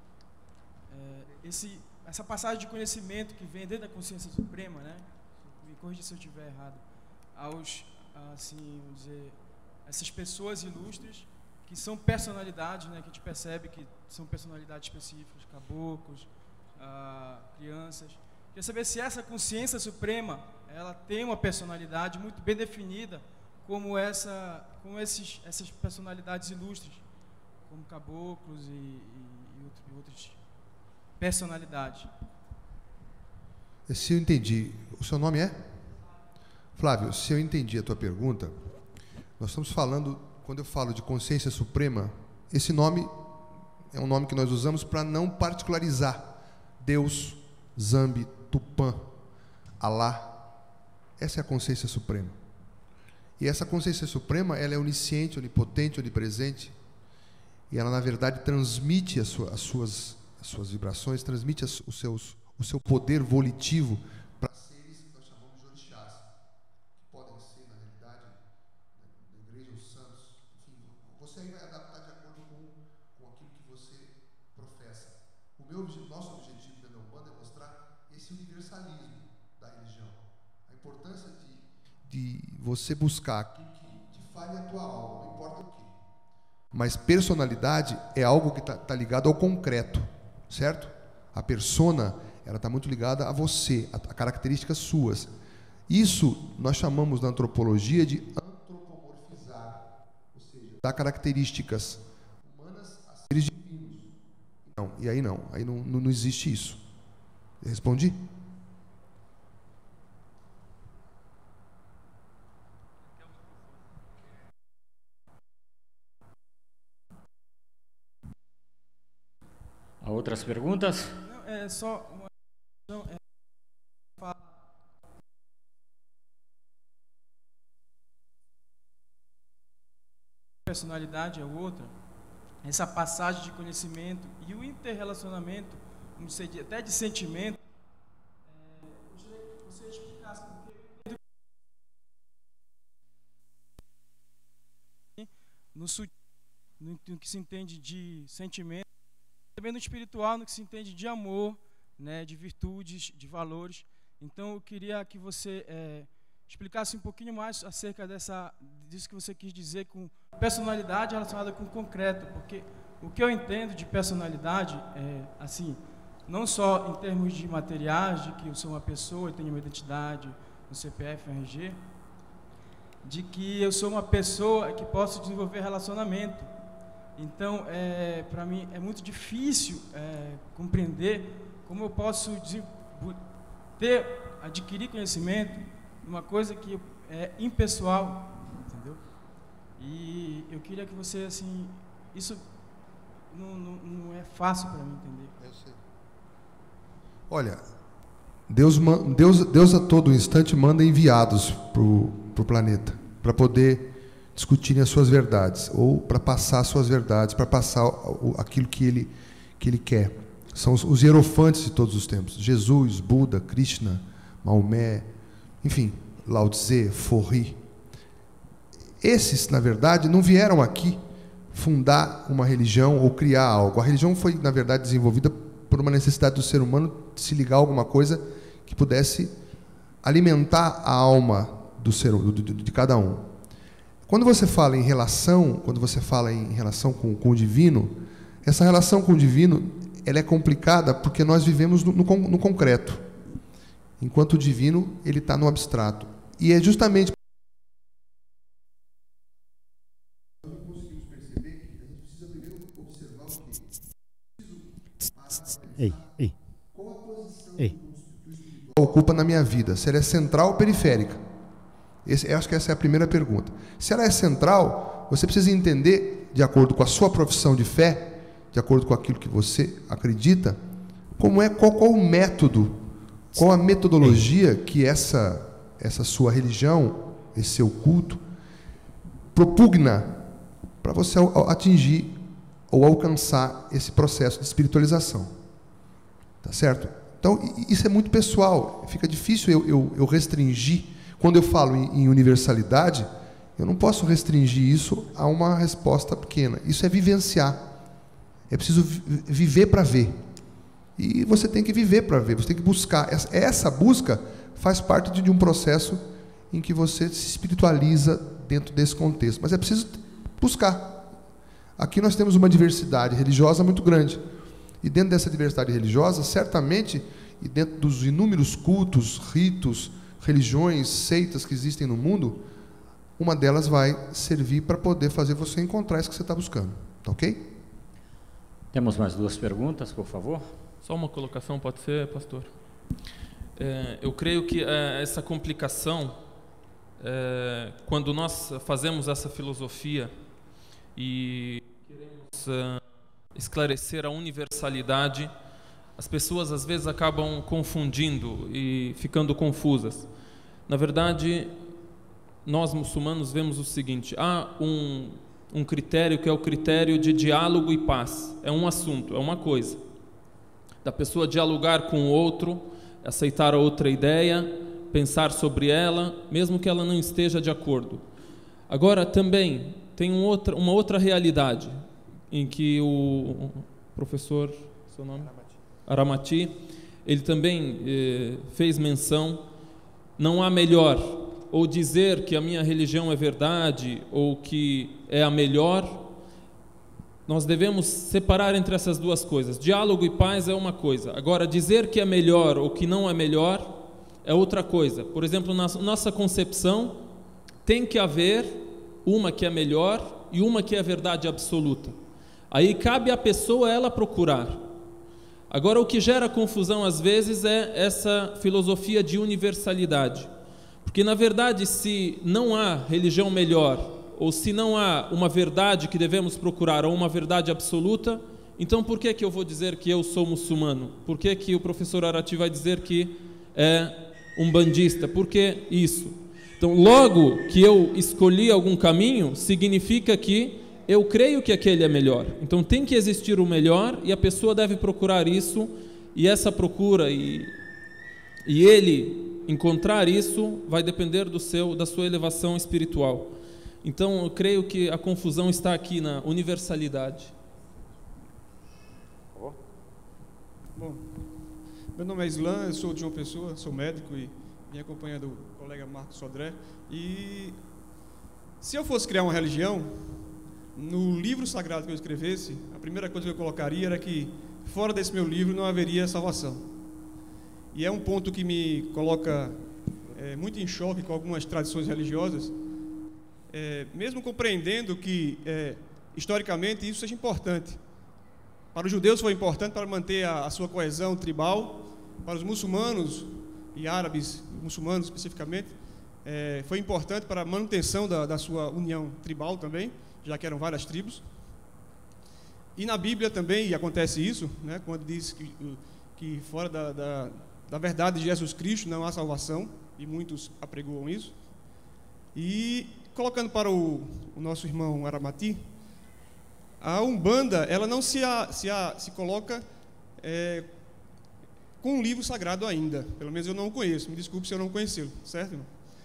é, esse, essa passagem de conhecimento que vem dentro da consciência suprema, né? Me corrija se eu estiver errado, aos, assim, vamos dizer, essas pessoas ilustres que são personalidades, né? Que a gente percebe que são personalidades específicas, caboclos, ah, crianças. Queria saber se essa consciência suprema, ela tem uma personalidade muito bem definida, como, essa, como esses, essas personalidades ilustres, como caboclos e, e, e, outro, e outras personalidades. Se eu entendi, o seu nome é? Flávio, se eu entendi a tua pergunta, nós estamos falando, quando eu falo de consciência suprema, esse nome é um nome que nós usamos para não particularizar Deus, Zambi, Tupã, Alá. Essa é a consciência suprema. E essa consciência suprema, ela é onisciente, onipotente, onipresente. E ela, na verdade, transmite as suas, as suas, as suas vibrações, transmite as, os seus, o seu poder volitivo para seres que nós chamamos de orixás, que podem ser, na realidade, da igreja, os santos. Enfim, você aí vai adaptar de acordo com, com aquilo que você professa. O meu, nosso objetivo da Umbanda é mostrar esse universalismo da religião. A importância de, de você buscar aquilo que te fale a tua alma, não importa o quê. Mas personalidade é algo que está tá ligado ao concreto, certo? A persona, ela está muito ligada a você, a, a características suas. Isso nós chamamos na antropologia de antropomorfizar, ou seja, dar características humanas a seres divinos. Não, e aí não, aí não, não, não existe isso. Eu respondi? Há outras perguntas? Não, é só uma não, é, personalidade é outra. Essa passagem de conhecimento e o interrelacionamento, vamos dizer, até de sentimento, é, eu gostaria que você explicasse porque no, no, no que se entende de sentimento, também no espiritual, no que se entende de amor, né, de virtudes, de valores. Então, eu queria que você é, explicasse um pouquinho mais acerca dessa, disso que você quis dizer com personalidade relacionada com concreto, porque o que eu entendo de personalidade é, assim, não só em termos de materiais, de que eu sou uma pessoa, eu tenho uma identidade, um C P F, um R G, de que eu sou uma pessoa que posso desenvolver relacionamento. Então, é, para mim, é muito difícil é, compreender como eu posso ter, adquirir conhecimento de uma coisa que é impessoal, entendeu? E eu queria que você, assim, isso não, não, não é fácil para mim entender. Eu sei. Olha, Deus, Deus, Deus a todo instante manda enviados para o planeta, para poder discutirem as suas verdades, ou para passar as suas verdades, para passar aquilo que ele, que ele quer. São os, os hierofantes de todos os tempos. Jesus, Buda, Krishna, Maomé, enfim, Lao Tse, Forri. Esses, na verdade, não vieram aqui fundar uma religião ou criar algo. A religião foi, na verdade, desenvolvida por uma necessidade do ser humano de se ligar a alguma coisa que pudesse alimentar a alma do ser, do, do, de cada um. Quando você fala em relação, quando você fala em relação com, com o divino, essa relação com o divino, ela é complicada porque nós vivemos no, no, no concreto, enquanto o divino ele está no abstrato. E é justamente Ei, ei. qual a posição ei. que o espiritual ocupa na minha vida, se ela é central ou periférica. Esse, eu acho que essa é a primeira pergunta. Se ela é central, você precisa entender, de acordo com a sua profissão de fé, de acordo com aquilo que você acredita, como é, qual, qual o método, qual a metodologia que essa, essa sua religião, esse seu culto, propugna para você atingir ou alcançar esse processo de espiritualização. Tá certo? Então, isso é muito pessoal. Fica difícil eu, eu, eu restringir. Quando eu falo em, em universalidade, eu não posso restringir isso a uma resposta pequena. Isso é vivenciar. É preciso viver para ver. E você tem que viver para ver. Você tem que buscar. Essa, essa busca faz parte de, de um processo em que você se espiritualiza dentro desse contexto. Mas é preciso buscar. Aqui nós temos uma diversidade religiosa muito grande. E dentro dessa diversidade religiosa, certamente, e dentro dos inúmeros cultos, ritos, religiões, seitas que existem no mundo, uma delas vai servir para poder fazer você encontrar isso que você está buscando. Tá ok? Temos mais duas perguntas, por favor. Só uma colocação, pode ser, pastor? É, eu creio que é, essa complicação, é, quando nós fazemos essa filosofia e queremos é, esclarecer a universalidade, as pessoas às vezes acabam confundindo e ficando confusas. Na verdade, nós muçulmanos vemos o seguinte: há um, um critério que é o critério de diálogo e paz. É um assunto, é uma coisa. Da pessoa dialogar com o outro, aceitar a outra ideia, pensar sobre ela, mesmo que ela não esteja de acordo. Agora, também tem um outra, uma outra realidade, em que o professor, seu nome? Aramati, ele também eh, fez menção. Não há melhor, ou dizer que a minha religião é verdade, ou que é a melhor. Nós devemos separar entre essas duas coisas. Diálogo e paz é uma coisa. Agora, dizer que é melhor ou que não é melhor é outra coisa. Por exemplo, na nossa concepção, tem que haver uma que é melhor e uma que é a verdade absoluta. Aí cabe à pessoa ela procurar. Agora, o que gera confusão às vezes é essa filosofia de universalidade. Porque, na verdade, se não há religião melhor, ou se não há uma verdade que devemos procurar, ou uma verdade absoluta, então por que que eu vou dizer que eu sou muçulmano? Por que que o professor Arati vai dizer que é um bandista? Por que isso? Então, logo que eu escolhi algum caminho, significa que eu creio que aquele é melhor. Então tem que existir o melhor e a pessoa deve procurar isso, e essa procura e, e ele encontrar isso vai depender do seu, da sua elevação espiritual. Então eu creio que a confusão está aqui na universalidade. Bom, meu nome é Islan, eu sou de João Pessoa, sou médico e me acompanha do colega Marcos Sodré. E se eu fosse criar uma religião, no livro sagrado que eu escrevesse, a primeira coisa que eu colocaria era que fora desse meu livro não haveria salvação. E é um ponto que me coloca é, muito em choque com algumas tradições religiosas, é, mesmo compreendendo que, é, historicamente, isso seja importante. Para os judeus foi importante para manter a, a sua coesão tribal, para os muçulmanos e árabes, muçulmanos especificamente, é, foi importante para a manutenção da, da sua união tribal também, já que eram várias tribos. E na Bíblia também acontece isso, né, quando diz que, que fora da, da, da verdade de Jesus Cristo não há salvação, e muitos apregoam isso. E colocando para o, o nosso irmão Aramati, a Umbanda, ela não se, a, se, a, se coloca é, com um livro sagrado ainda, pelo menos eu não o conheço, me desculpe se eu não conhecê-lo, certo, irmão?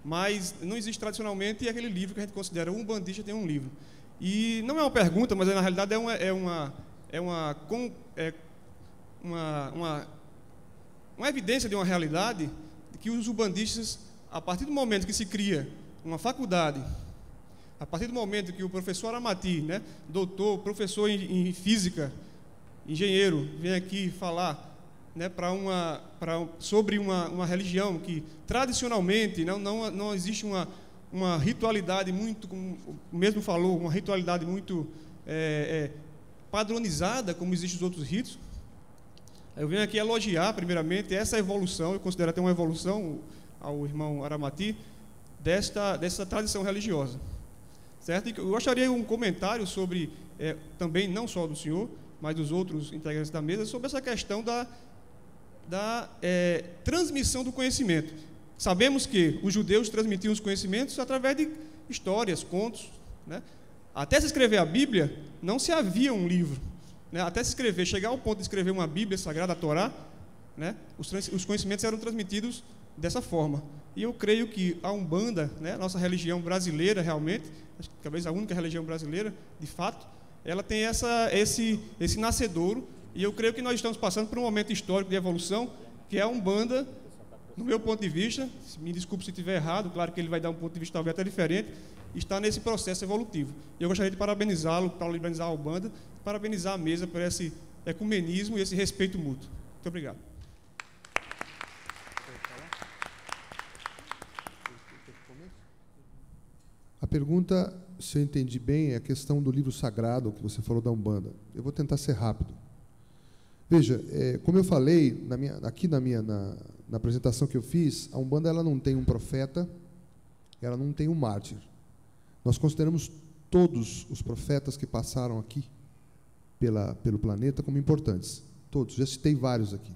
mas não existe tradicionalmente aquele livro que a gente considera um bandista tem um livro. E não é uma pergunta, mas na realidade é uma é uma é uma é uma, uma, uma evidência de uma realidade de que os ubandistas, a partir do momento que se cria uma faculdade, a partir do momento que o professor Aramati, né, doutor, professor em, em física, engenheiro, vem aqui falar, né, para uma, para, sobre uma, uma religião que tradicionalmente não, não, não existe uma, uma ritualidade muito, como o mesmo falou, uma ritualidade muito é, é, padronizada, como existem os outros ritos. Eu venho aqui elogiar, primeiramente, essa evolução, eu considero até uma evolução ao irmão Aramati, desta, dessa tradição religiosa. Certo? Eu gostaria de um comentário sobre, é, também, não só do senhor, mas dos outros integrantes da mesa, sobre essa questão da, da é, transmissão do conhecimento. Sabemos que os judeus transmitiam os conhecimentos através de histórias, contos, né? Até se escrever a Bíblia, não se havia um livro, né? Até se escrever, chegar ao ponto de escrever uma Bíblia Sagrada, a Torá, né? os, os conhecimentos eram transmitidos dessa forma. E eu creio que a Umbanda, né, nossa religião brasileira realmente, talvez a única religião brasileira, de fato, ela tem essa, esse, esse nascedouro, e eu creio que nós estamos passando por um momento histórico de evolução, que é a Umbanda, no meu ponto de vista, me desculpe se estiver errado, claro que ele vai dar um ponto de vista talvez até diferente, está nesse processo evolutivo. E eu gostaria de parabenizá-lo, parabenizar a Umbanda, parabenizar a mesa por esse ecumenismo e esse respeito mútuo. Muito obrigado. A pergunta, se eu entendi bem, é a questão do livro sagrado que você falou da Umbanda. Eu vou tentar ser rápido. Veja, é, como eu falei, na minha, aqui na, minha, na, na apresentação que eu fiz, a Umbanda ela não tem um profeta, ela não tem um mártir. Nós consideramos todos os profetas que passaram aqui pela, pelo planeta como importantes. Todos, já citei vários aqui.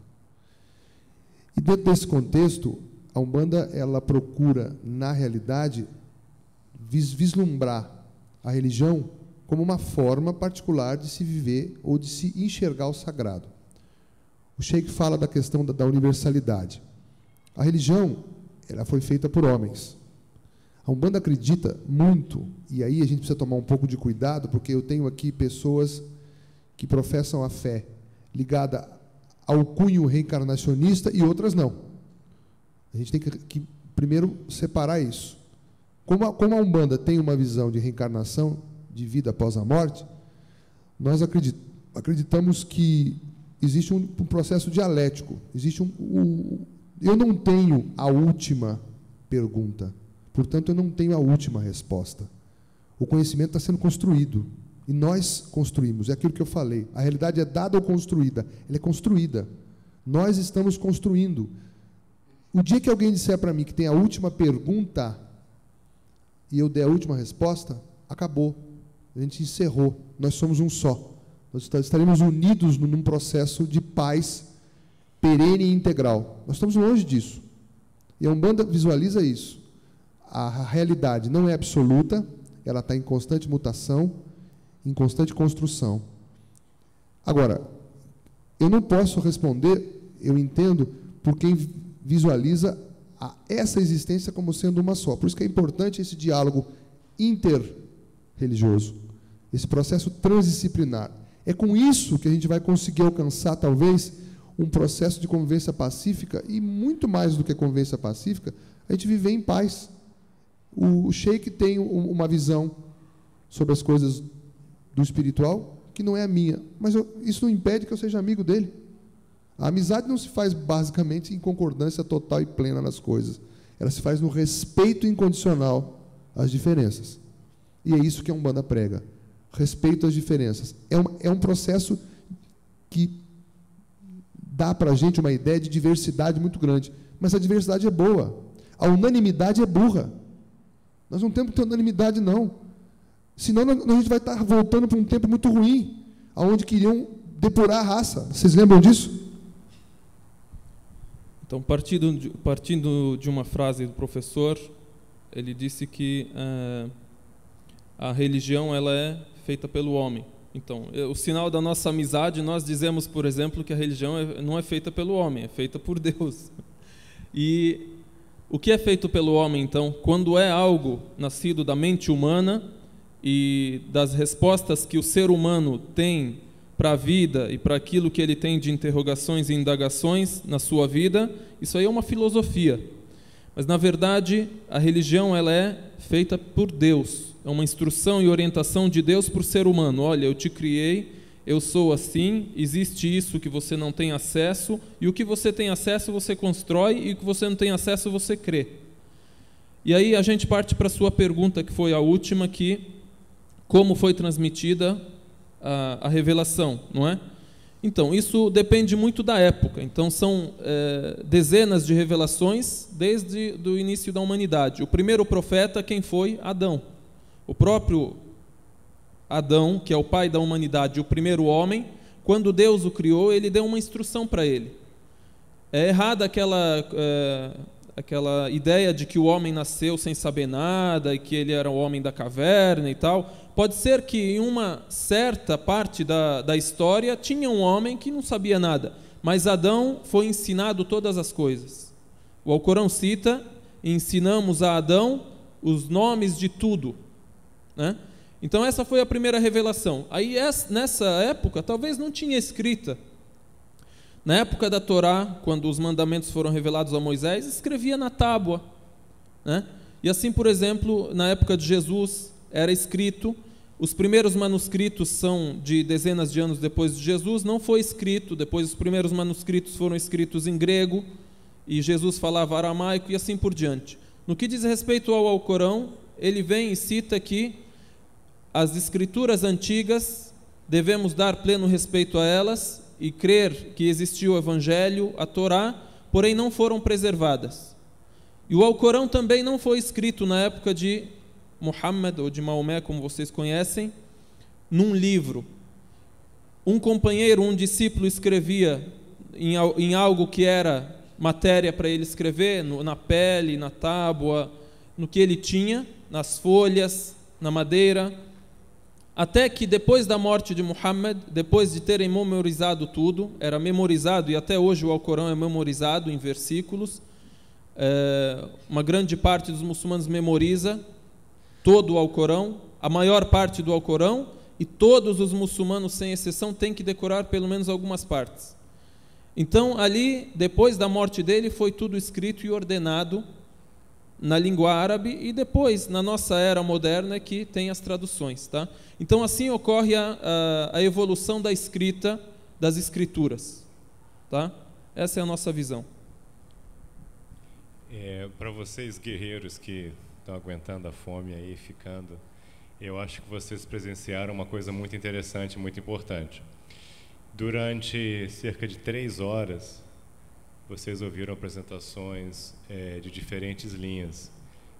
E dentro desse contexto, a Umbanda ela procura, na realidade, vislumbrar a religião como uma forma particular de se viver ou de se enxergar o sagrado. O Sheikh fala da questão da, da universalidade. A religião ela foi feita por homens. A Umbanda acredita muito, e aí a gente precisa tomar um pouco de cuidado, porque eu tenho aqui pessoas que professam a fé ligada ao cunho reencarnacionista e outras não. A gente tem que, que primeiro separar isso. Como a, como a Umbanda tem uma visão de reencarnação, de vida após a morte, nós acredit, acreditamos que existe um, um processo dialético. Existe um, um, eu não tenho a última pergunta, portanto, eu não tenho a última resposta. O conhecimento está sendo construído, e nós construímos, é aquilo que eu falei. A realidade é dada ou construída? Ela é construída. Nós estamos construindo. O dia que alguém disser para mim que tem a última pergunta, e eu der a última resposta, acabou. A gente encerrou. Nós somos um só. Nós estaremos unidos num processo de paz perene e integral. Nós estamos longe disso. E a Umbanda visualiza isso. A realidade não é absoluta, ela está em constante mutação, em constante construção. Agora, eu não posso responder, eu entendo, por quem visualiza a essa existência como sendo uma só. Por isso que é importante esse diálogo interreligioso, esse processo transdisciplinar. É com isso que a gente vai conseguir alcançar, talvez, um processo de convivência pacífica, e muito mais do que convivência pacífica, a gente viver em paz. O Sheikh tem uma visão sobre as coisas do espiritual que não é a minha, mas eu, isso não impede que eu seja amigo dele. A amizade não se faz basicamente em concordância total e plena nas coisas. Ela se faz no respeito incondicional às diferenças. E é isso que a Umbanda prega. Respeito às diferenças. É um, é um processo que dá para a gente uma ideia de diversidade muito grande. Mas a diversidade é boa. A unanimidade é burra. Nós não temos que ter unanimidade, não. Senão a gente vai estar voltando para um tempo muito ruim, onde queriam depurar a raça. Vocês lembram disso? Então, partindo de, partindo de uma frase do professor, ele disse que uh, a religião ela é feita pelo homem. Então, o sinal da nossa amizade, nós dizemos, por exemplo, que a religião é, não é feita pelo homem, é feita por Deus. E O que é feito pelo homem, então, quando é algo nascido da mente humana e das respostas que o ser humano tem para a vida e para aquilo que ele tem de interrogações e indagações na sua vida? Isso aí é uma filosofia. Mas, na verdade, a religião ela é feita por Deus. É uma instrução e orientação de Deus para o ser humano. Olha, eu te criei, eu sou assim, existe isso que você não tem acesso, e o que você tem acesso você constrói, e o que você não tem acesso você crê. E aí a gente parte para a sua pergunta, que foi a última, que como foi transmitida a, a revelação, não é? Então, isso depende muito da época. Então, são é, dezenas de revelações desde o início da humanidade. O primeiro profeta, quem foi? Adão. O próprio Adão, que é o pai da humanidade, o primeiro homem, quando Deus o criou, ele deu uma instrução para ele. É errada aquela, é, aquela ideia de que o homem nasceu sem saber nada e que ele era o homem da caverna e tal. Pode ser que em uma certa parte da, da história tinha um homem que não sabia nada, mas Adão foi ensinado todas as coisas. O Alcorão cita, ensinamos a Adão os nomes de tudo, né? Então essa foi a primeira revelação. Aí nessa época talvez não tinha escrita. Na época da Torá, quando os mandamentos foram revelados a Moisés, escrevia na tábua, né? E assim, por exemplo, na época de Jesus era escrito, os primeiros manuscritos são de dezenas de anos depois de Jesus, não foi escrito, depois os primeiros manuscritos foram escritos em grego, e Jesus falava aramaico e assim por diante. No que diz respeito ao Alcorão, ele vem e cita que as escrituras antigas, devemos dar pleno respeito a elas e crer que existiu o Evangelho, a Torá, porém não foram preservadas. E o Alcorão também não foi escrito na época de Muhammad, ou de Maomé, como vocês conhecem, num livro. Um companheiro, um discípulo escrevia em, em algo que era matéria para ele escrever, no, na pele, na tábua, no que ele tinha, nas folhas, na madeira, até que depois da morte de Muhammad, depois de terem memorizado tudo, era memorizado, e até hoje o Alcorão é memorizado em versículos, é, uma grande parte dos muçulmanos memoriza todo o Alcorão, a maior parte do Alcorão, e todos os muçulmanos, sem exceção, têm que decorar pelo menos algumas partes. Então, ali, depois da morte dele, foi tudo escrito e ordenado na língua árabe, e depois, na nossa era moderna, é que tem as traduções, tá? Então, assim ocorre a, a, a evolução da escrita, das escrituras, tá? Essa é a nossa visão. É, para vocês, guerreiros que estão aguentando a fome aí, ficando, eu acho que vocês presenciaram uma coisa muito interessante, muito importante. Durante cerca de três horas, vocês ouviram apresentações é, de diferentes linhas.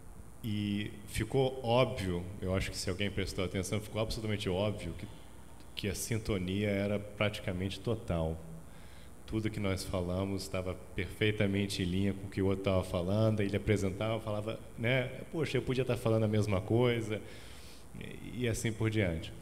E ficou óbvio, eu acho que se alguém prestou atenção, ficou absolutamente óbvio que, que a sintonia era praticamente total. Tudo que nós falamos estava perfeitamente em linha com o que o outro estava falando, ele apresentava, falava, né, poxa, eu podia estar falando a mesma coisa, e, e assim por diante.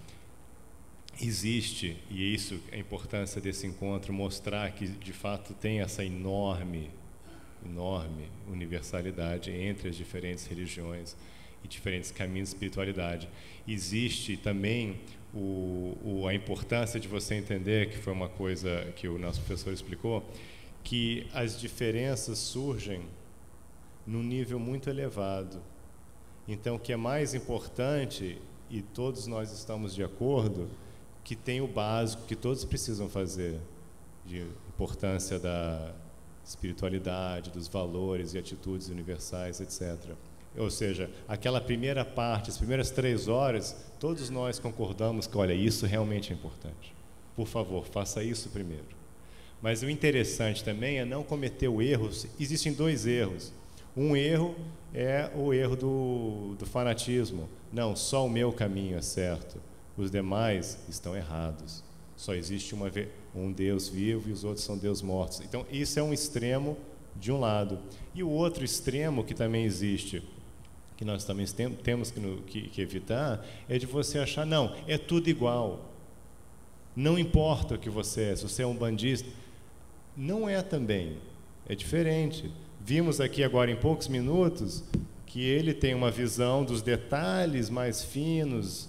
Existe, e isso é a importância desse encontro, mostrar que de fato tem essa enorme, enorme universalidade entre as diferentes religiões e diferentes caminhos de espiritualidade. Existe também o, o, a importância de você entender, que foi uma coisa que o nosso professor explicou, que as diferenças surgem num nível muito elevado. Então, o que é mais importante, e todos nós estamos de acordo, que tem o básico que todos precisam fazer, de importância da espiritualidade, dos valores e atitudes universais, etcétera. Ou seja, aquela primeira parte, as primeiras três horas, todos nós concordamos que, olha, isso realmente é importante. Por favor, faça isso primeiro. Mas o interessante também é não cometer o erro. Existem dois erros. Um erro é o erro do, do fanatismo. Não, só o meu caminho é certo. Os demais estão errados. Só existe uma, um Deus vivo e os outros são Deus mortos. Então, isso é um extremo de um lado. E o outro extremo que também existe, que nós também tem, temos que, no, que, que evitar, é de você achar, não, é tudo igual. Não importa o que você é, se você é um bandista. Não é também. É diferente. Vimos aqui agora em poucos minutos que ele tem uma visão dos detalhes mais finos,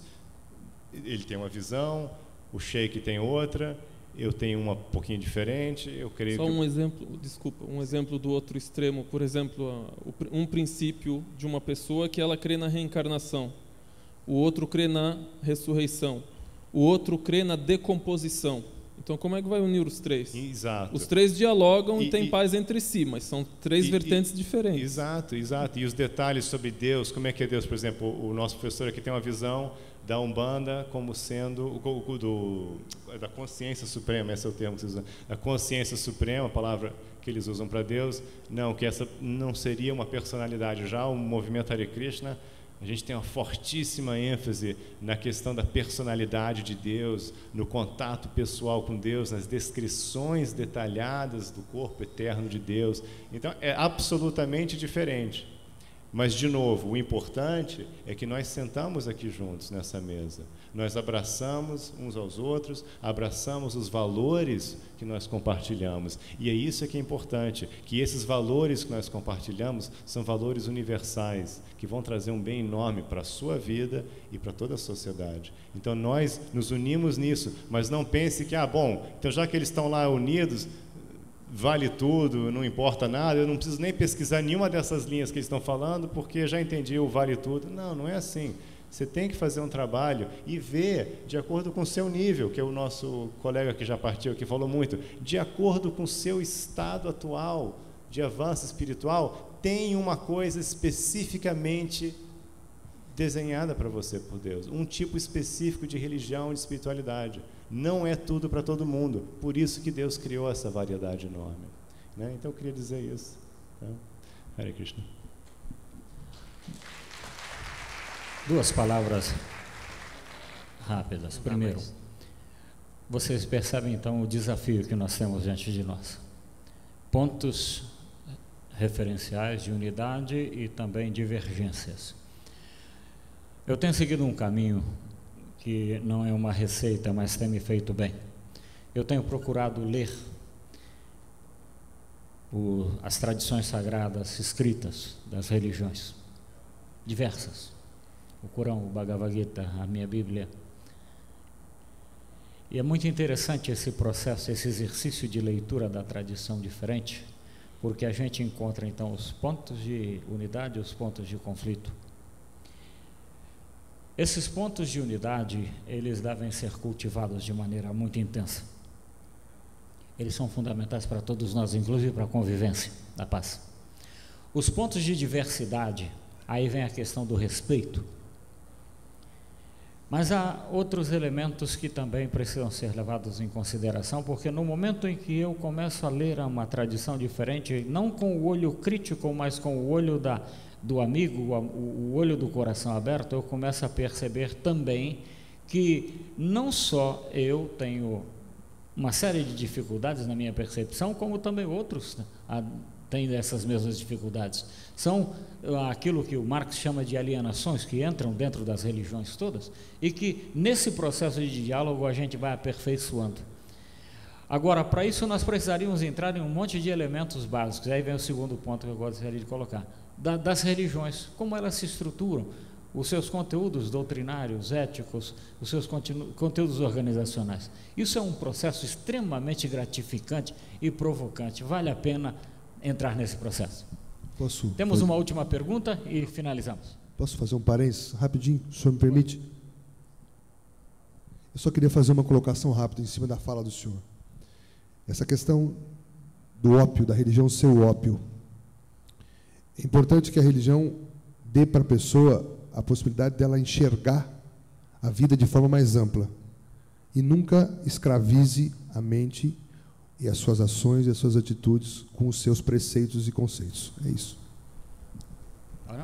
ele tem uma visão, o Sheik tem outra, eu tenho uma um pouquinho diferente, eu creio Só que... um exemplo, desculpa, um exemplo do outro extremo, por exemplo, um princípio de uma pessoa que ela crê na reencarnação, o outro crê na ressurreição, o outro crê na decomposição. Então, como é que vai unir os três? Exato. Os três dialogam e, e têm e, paz entre si, mas são três e, vertentes e, diferentes. Exato, exato. E os detalhes sobre Deus, como é que é Deus, por exemplo, o nosso professor aqui tem uma visão da Umbanda como sendo o, do, da consciência suprema, esse é o termo que vocês usam, a consciência suprema, a palavra que eles usam para Deus, não, que essa não seria uma personalidade. Já o movimento Hare Krishna, a gente tem uma fortíssima ênfase na questão da personalidade de Deus, no contato pessoal com Deus, nas descrições detalhadas do corpo eterno de Deus. Então, é absolutamente diferente. Mas, de novo, o importante é que nós sentamos aqui juntos nessa mesa. Nós abraçamos uns aos outros, abraçamos os valores que nós compartilhamos. E é isso que é importante, que esses valores que nós compartilhamos são valores universais, que vão trazer um bem enorme para a sua vida e para toda a sociedade. Então, nós nos unimos nisso, mas não pense que, ah, bom, então já que eles estão lá unidos, vale tudo, não importa nada, eu não preciso nem pesquisar nenhuma dessas linhas que eles estão falando, porque já entendi o vale tudo. Não, não é assim. Você tem que fazer um trabalho e ver de acordo com o seu nível, que é o nosso colega que já partiu aqui falou muito, de acordo com o seu estado atual de avanço espiritual, tem uma coisa especificamente desenhada para você por Deus, um tipo específico de religião, de espiritualidade. Não é tudo para todo mundo, por isso que Deus criou essa variedade enorme, né? Então eu queria dizer isso, tá? Hare Krishna. Duas palavras rápidas. Primeiro, vocês percebem então o desafio que nós temos diante de nós. Pontos referenciais de unidade e também divergências. Eu tenho seguido um caminho que não é uma receita, mas tem me feito bem. Eu tenho procurado ler o, as tradições sagradas escritas das religiões, diversas. O Corão, o Bhagavad Gita, a minha Bíblia. E é muito interessante esse processo, esse exercício de leitura da tradição diferente, porque a gente encontra então os pontos de unidade e os pontos de conflito. Esses pontos de unidade, eles devem ser cultivados de maneira muito intensa. Eles são fundamentais para todos nós, inclusive para a convivência, da paz. Os pontos de diversidade, aí vem a questão do respeito. Mas há outros elementos que também precisam ser levados em consideração, porque no momento em que eu começo a ler uma tradição diferente, não com o olho crítico, mas com o olho da, do amigo, o, o olho do coração aberto, eu começo a perceber também que não só eu tenho uma série de dificuldades na minha percepção, como também outros têm essas mesmas dificuldades. São aquilo que o Marx chama de alienações, que entram dentro das religiões todas, e que nesse processo de diálogo a gente vai aperfeiçoando. Agora, para isso nós precisaríamos entrar em um monte de elementos básicos, aí vem o segundo ponto que eu gostaria de colocar, da, das religiões, como elas se estruturam, os seus conteúdos doutrinários, éticos, os seus conteúdos organizacionais. Isso é um processo extremamente gratificante e provocante, vale a pena entrar nesse processo. Posso Temos fazer... uma última pergunta e finalizamos. Posso fazer um parênteses rapidinho, se o senhor me permite? Eu só queria fazer uma colocação rápida em cima da fala do senhor. Essa questão do ópio, da religião ser o ópio. É importante que a religião dê para a pessoa a possibilidade dela enxergar a vida de forma mais ampla e nunca escravize a mente e as suas ações e as suas atitudes com os seus preceitos e conceitos. É isso. Agora?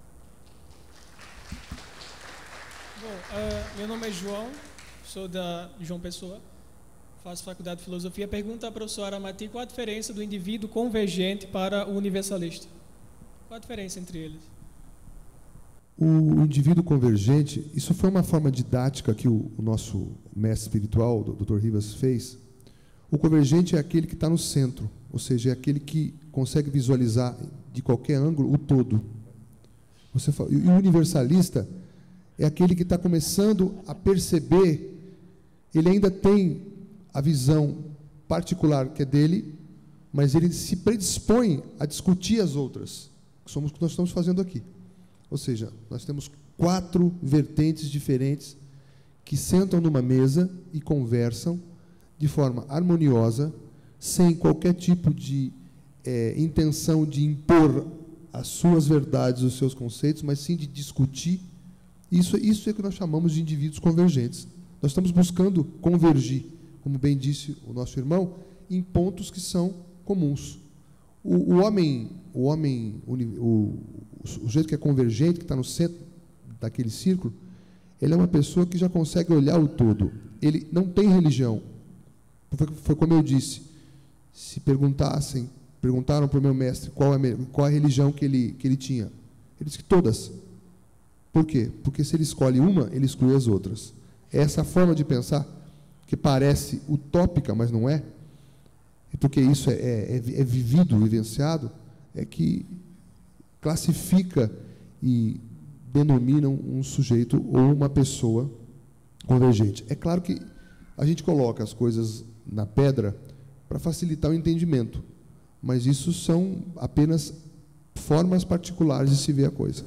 Bom, uh, meu nome é João, sou da João Pessoa, faço faculdade de filosofia. Pergunta à professora Amati qual a diferença do indivíduo convergente para o universalista. Qual a diferença entre eles? O indivíduo convergente, isso foi uma forma didática que o, o nosso mestre espiritual, o doutor Rivas, fez. O convergente é aquele que está no centro, ou seja, é aquele que consegue visualizar de qualquer ângulo o todo. Você fala, e o universalista é aquele que está começando a perceber, ele ainda tem a visão particular que é dele, mas ele se predispõe a discutir as outras, que somos o que nós estamos fazendo aqui. Ou seja, nós temos quatro vertentes diferentes que sentam numa mesa e conversam de forma harmoniosa, sem qualquer tipo de é, intenção de impor as suas verdades, os seus conceitos, mas sim de discutir. Isso, isso é que nós chamamos de indivíduos convergentes. Nós estamos buscando convergir, como bem disse o nosso irmão, em pontos que são comuns. O, o homem, o, homem o, o sujeito que é convergente, que está no centro daquele círculo, ele é uma pessoa que já consegue olhar o todo. Ele não tem religião. Foi, foi como eu disse. Se perguntassem, perguntaram para o meu mestre qual é, qual é a religião que ele, que ele tinha. Ele disse que todas. Por quê? Porque se ele escolhe uma, ele exclui as outras. Essa forma de pensar, que parece utópica, mas não é, porque isso é, é, é vivido, vivenciado, é que classifica e denomina um sujeito ou uma pessoa convergente. É claro que a gente coloca as coisas na pedra para facilitar o entendimento, mas isso são apenas formas particulares de se ver a coisa.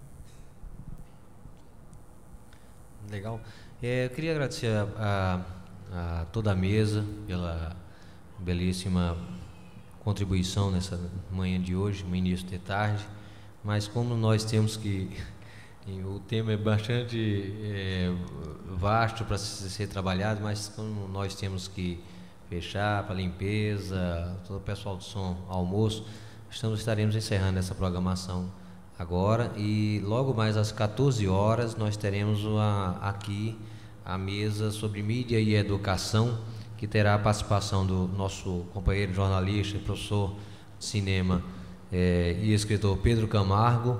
Legal. É, eu queria agradecer a, a, a toda a mesa pela belíssima contribuição nessa manhã de hoje, no início de tarde, mas como nós temos que... o tema é bastante é, vasto para ser trabalhado, mas como nós temos que fechar para limpeza, todo o pessoal do som, almoço, estamos, estaremos encerrando essa programação agora e logo mais às quatorze horas nós teremos uma, aqui a mesa sobre mídia e educação, que terá a participação do nosso companheiro jornalista, professor de cinema é, e escritor Pedro Camargo,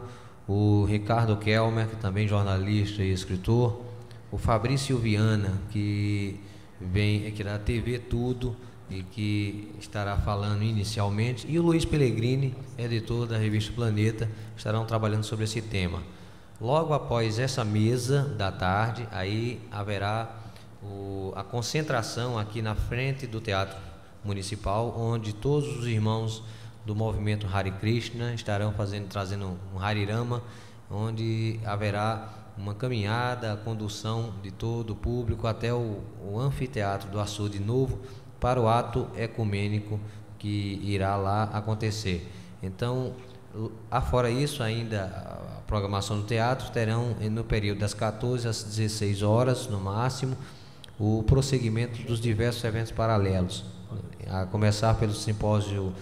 o Ricardo Kelmer, que também é jornalista e escritor, o Fabrício Viana, que vem aqui da T V Tudo e que estará falando inicialmente, e o Luiz Pellegrini, editor da revista Planeta, estarão trabalhando sobre esse tema. Logo após essa mesa da tarde, aí haverá o, a concentração aqui na frente do Teatro Municipal, onde todos os irmãos do movimento Hare Krishna estarão fazendo, trazendo um Harirama, onde haverá uma caminhada, a condução de todo o público até o, o anfiteatro do Açude Novo para o ato ecumênico que irá lá acontecer. Então, afora isso, ainda a programação do teatro terão no período das quatorze às dezesseis horas, no máximo, o prosseguimento dos diversos eventos paralelos, a começar pelo simpósio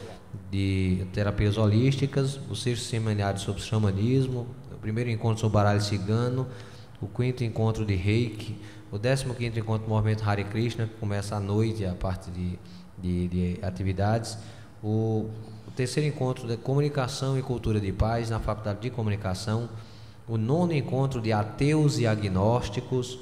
de terapias holísticas, o sexto seminário sobre xamanismo, o primeiro encontro sobre baralho cigano, o quinto encontro de Reiki, o décimo quinto encontro do movimento Hare Krishna, que começa à noite, a parte de, de, de atividades, o, o terceiro encontro de comunicação e cultura de paz na Faculdade de Comunicação, o nono encontro de ateus e agnósticos,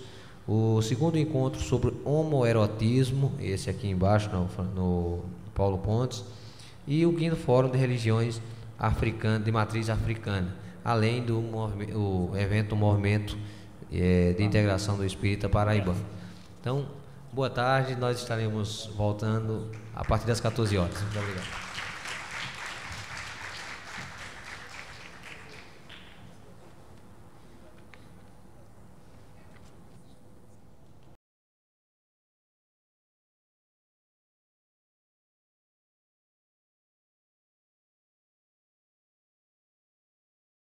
o segundo encontro sobre homoerotismo, esse aqui embaixo no, no Paulo Pontes, e o quinto Fórum de Religiões Africanas, de Matriz Africana, além do o evento do Movimento é, de Integração do Espírita Paraibano. Então, boa tarde, nós estaremos voltando a partir das quatorze horas. Muito obrigado.